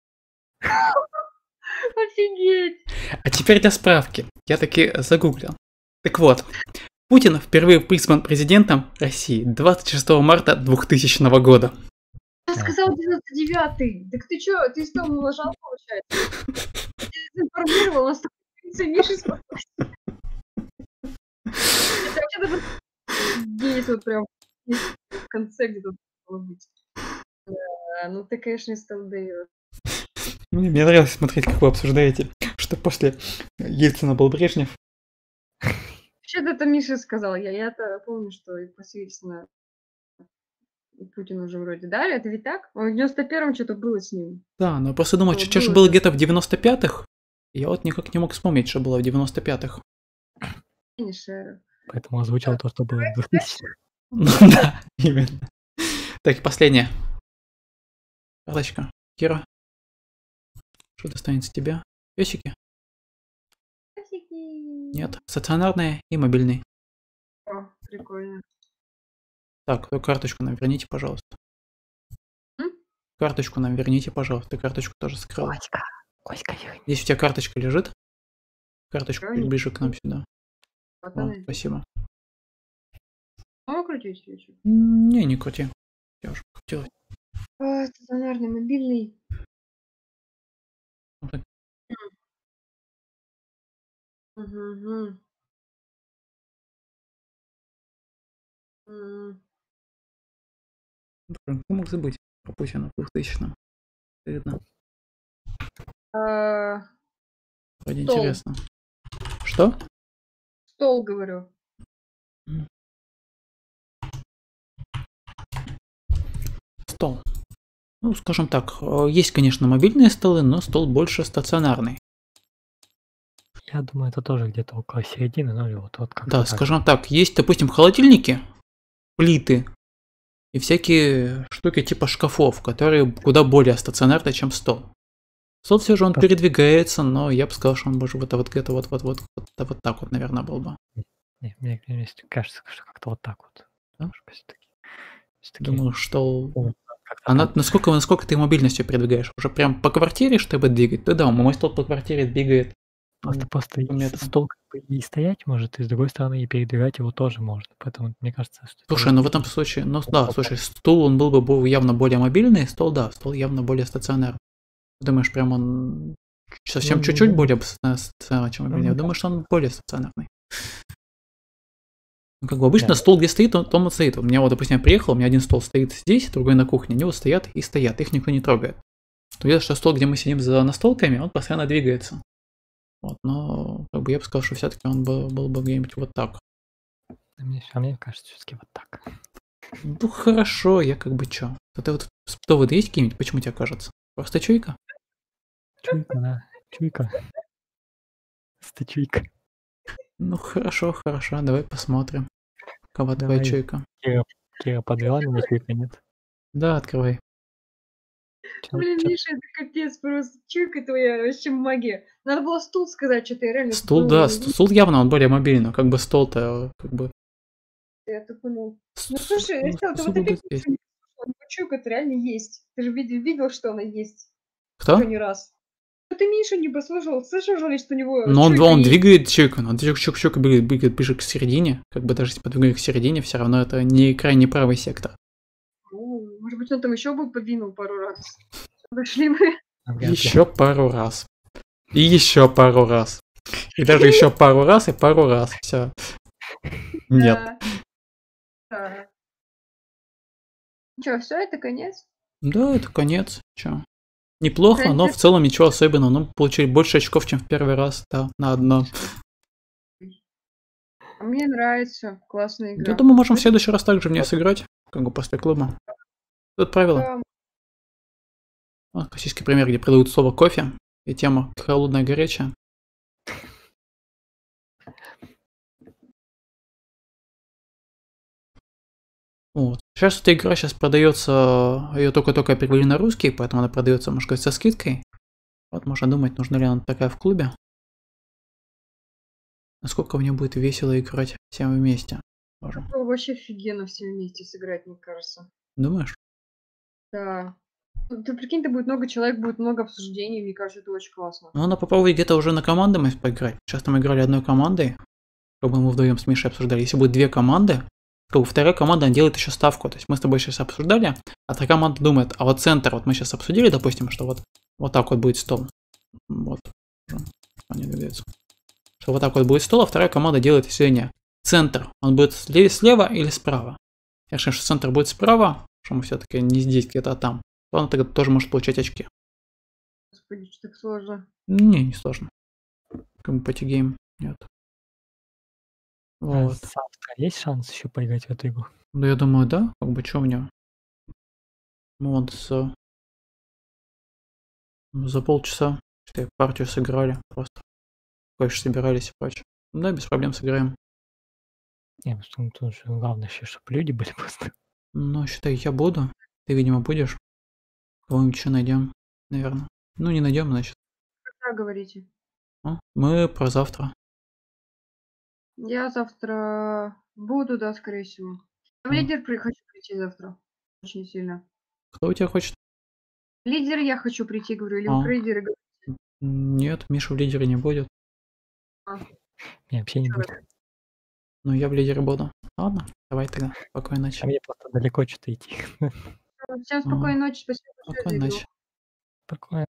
Офигеть! А теперь для справки. Я таки загуглил. Так вот, Путин впервые признан президентом России двадцать шестого марта двухтысячного года. Я А, сказал девяносто девятый. Так ты чё, ты что, налажал, получается? Ты дезинформировал, нас так Миши спокойно. Это вообще-то здесь вот прям в конце где-то должно быть. Да, ну ты, конечно, из даёшь. Мне, мне нравилось смотреть, как вы обсуждаете, что после Ельцина был Брежнев. Вообще-то это Миша сказал. Я, я-то помню, что и после Ельцина Путин уже вроде. Да, это ведь так? Он в девяносто первом что-то было с ним. Да, но просто думал, Было, что же было было же. где-то в девяносто пятых. Я вот никак не мог вспомнить, что было в девяносто пятых. Не шерю. Поэтому озвучил то, что было в двухтысячных. Ну да, именно. Так, и последняя. Карточка. Кира. Что достанется тебе? Песики? Песики. Нет. Стационарные и мобильные. О, прикольно. Так, вы карточку нам верните, пожалуйста. М? Карточку нам верните, пожалуйста. Ты карточку тоже скрыла. Коська, Коська, верни. Здесь у тебя карточка лежит. Карточку Верни. ближе к нам сюда. Вот О, она здесь. спасибо. Могу крутить ее чуть? М, Не, не крути. Я уже крутила. А, стационарный, мобильный. Ну, так, Угу. М. блин, кто мог забыть про Путина в двухтысячном? Стыдно. А, Вроде Стол. интересно. Что? Стол, говорю. Стол. Ну, скажем так, э, есть, конечно, мобильные столы, но стол больше стационарный. Я думаю, это тоже где-то около середины, ну или вот, вот как-то Да, так. скажем так, есть, допустим, холодильники, плиты и всякие штуки типа шкафов, которые куда более стационарны, чем стол. Стол все же он Просто- передвигается, но я бы сказал, что он может вот, вот где-то вот, вот, вот, вот, вот так вот, наверное, был бы. Не, мне, мне кажется, что как-то вот так вот. Да? Немножко все-таки. Все-таки Думаю, что... как-то А на- так. насколько, насколько ты мобильностью передвигаешь? Уже прям по квартире, чтобы двигать? Да, да, мой стол по квартире двигает. Просто, м, просто по и метрам. стол как бы и стоять может, и с другой стороны и передвигать его тоже может. Поэтому мне кажется, что... это Слушай, вот ну в этом такие- случае, ну да, слушай, стул он был бы бо- явно более мобильный, стол да, стол явно более стационарный. Думаешь, прям он совсем Ну, чуть-чуть ну, более ста- стационарный, чем мобильный? ну, Я да. думаю, что он более стационарный. Ну, как бы обычно Да. стол, где стоит, он, там он стоит. У меня вот, допустим, я приехал, у меня один стол стоит здесь, другой на кухне, они вот стоят и стоят, их никто не трогает. Но видно, что стол, где мы сидим за настолками, он постоянно двигается. Вот, но как бы я бы сказал, что все-таки он был, был бы где-нибудь вот так. А мне, а мне кажется, все-таки вот так. Ну хорошо, я как бы чё. Это вот доводы есть какие-нибудь, почему тебе кажется? Просто чуйка? Чуйка, да. Чуйка. Стачуйка. Ну хорошо, хорошо, давай посмотрим. Кого твоя Давай. чуйка? Кира, Кира подвела меня чуть нет. Да, открывай. Чё, Блин, чё? Миша, это капец просто. Чуйка твоя вообще магия. Надо было стул сказать, что ты реально Стул, тупанул. да, ст- стул явно он более мобильный, но как бы стол-то как бы... Я тупанул. Ну с- слушай, ну, Эстел, ты вот стул будет опять здесь. ничего не слышал, но чуйка-то реально есть. Ты же видел, видел, что она есть Кто? уже не раз. Ну ты Мишу не послушал, слышал же ли, что у него Но он, чуйка он есть? двигает чуйку, но он чук чук чук двигает, двигает ближе к середине, как бы даже если подвигает к середине, все равно это не крайне правый сектор. Ну, может быть, он там еще бы подвинул пару раз. Дошли мы. Вряд ли. Еще пару раз. И еще пару раз. И даже еще пару раз и пару раз. Все. Нет. Да. Да. Че, все, это конец? Да, это конец. Че? Неплохо, но в Конец. целом ничего особенного. Ну, получили больше очков, чем в первый раз, да, на одном. А мне нравится. Классная игра. Я думаю, можем в следующий раз также в нее сыграть, как бы после клуба. Тут правило. Да. Вот классический пример, где продают слово кофе и тема холодное горячее. Вот. Сейчас эта игра сейчас продается, ее только-только перевели на русский, поэтому она продается, можно сказать, со скидкой. Вот можно думать, нужна ли она такая в клубе. Насколько в нее будет весело играть всем вместе. Можем. Было вообще офигенно все вместе сыграть, мне кажется. Думаешь? Да. Ну, ты прикинь, это будет много человек, будет много обсуждений, мне кажется, это очень классно. Ну, надо попробовать где-то уже на командами поиграть. Сейчас мы играли одной командой, чтобы мы вдвоем с Мишей обсуждали. Если будет две команды, то вторая команда делает еще ставку. То есть мы с тобой сейчас обсуждали, а вторая команда думает, а вот центр, вот мы сейчас обсудили, допустим, что вот, вот так вот будет стол. Вот. Они двигаются. Что вот так вот будет стол, а вторая команда делает исследование. Центр, он будет слева или справа? Я решил, что центр будет справа, что мы все-таки не здесь где-то, а там. То он тогда тоже может получать очки. Господи, что так сложно. Не, не сложно. Как бы пати-гейм нет. А Вот. завтра есть шанс еще поиграть в эту игру? Да я думаю, да, как бы что у меня. Мы вот за, за полчаса что партию сыграли просто. Больше собирались и прочее. Да, без проблем сыграем. Не, ну что, тут же главное еще, чтобы люди были просто. Ну, считай, я буду. Ты, видимо, будешь. Кого-нибудь еще найдем, наверное. Ну, не найдем, значит. Когда говорите? А? Мы про завтра. Я завтра буду, да, скорее всего. Я в М. лидер при- хочу прийти завтра. Очень сильно. Кто у тебя хочет? В лидер я хочу прийти, говорю, или А. вы про лидеры говорите? Нет, Миша в лидере не будет. А, Меня вообще не чё будет. вы? Но я в лидере буду. Ладно, давай тогда. Спокойной ночи. А мне просто далеко что-то идти. Всем спокойной ночи, спасибо большое за Спокойной игру. ночи. Спокойно.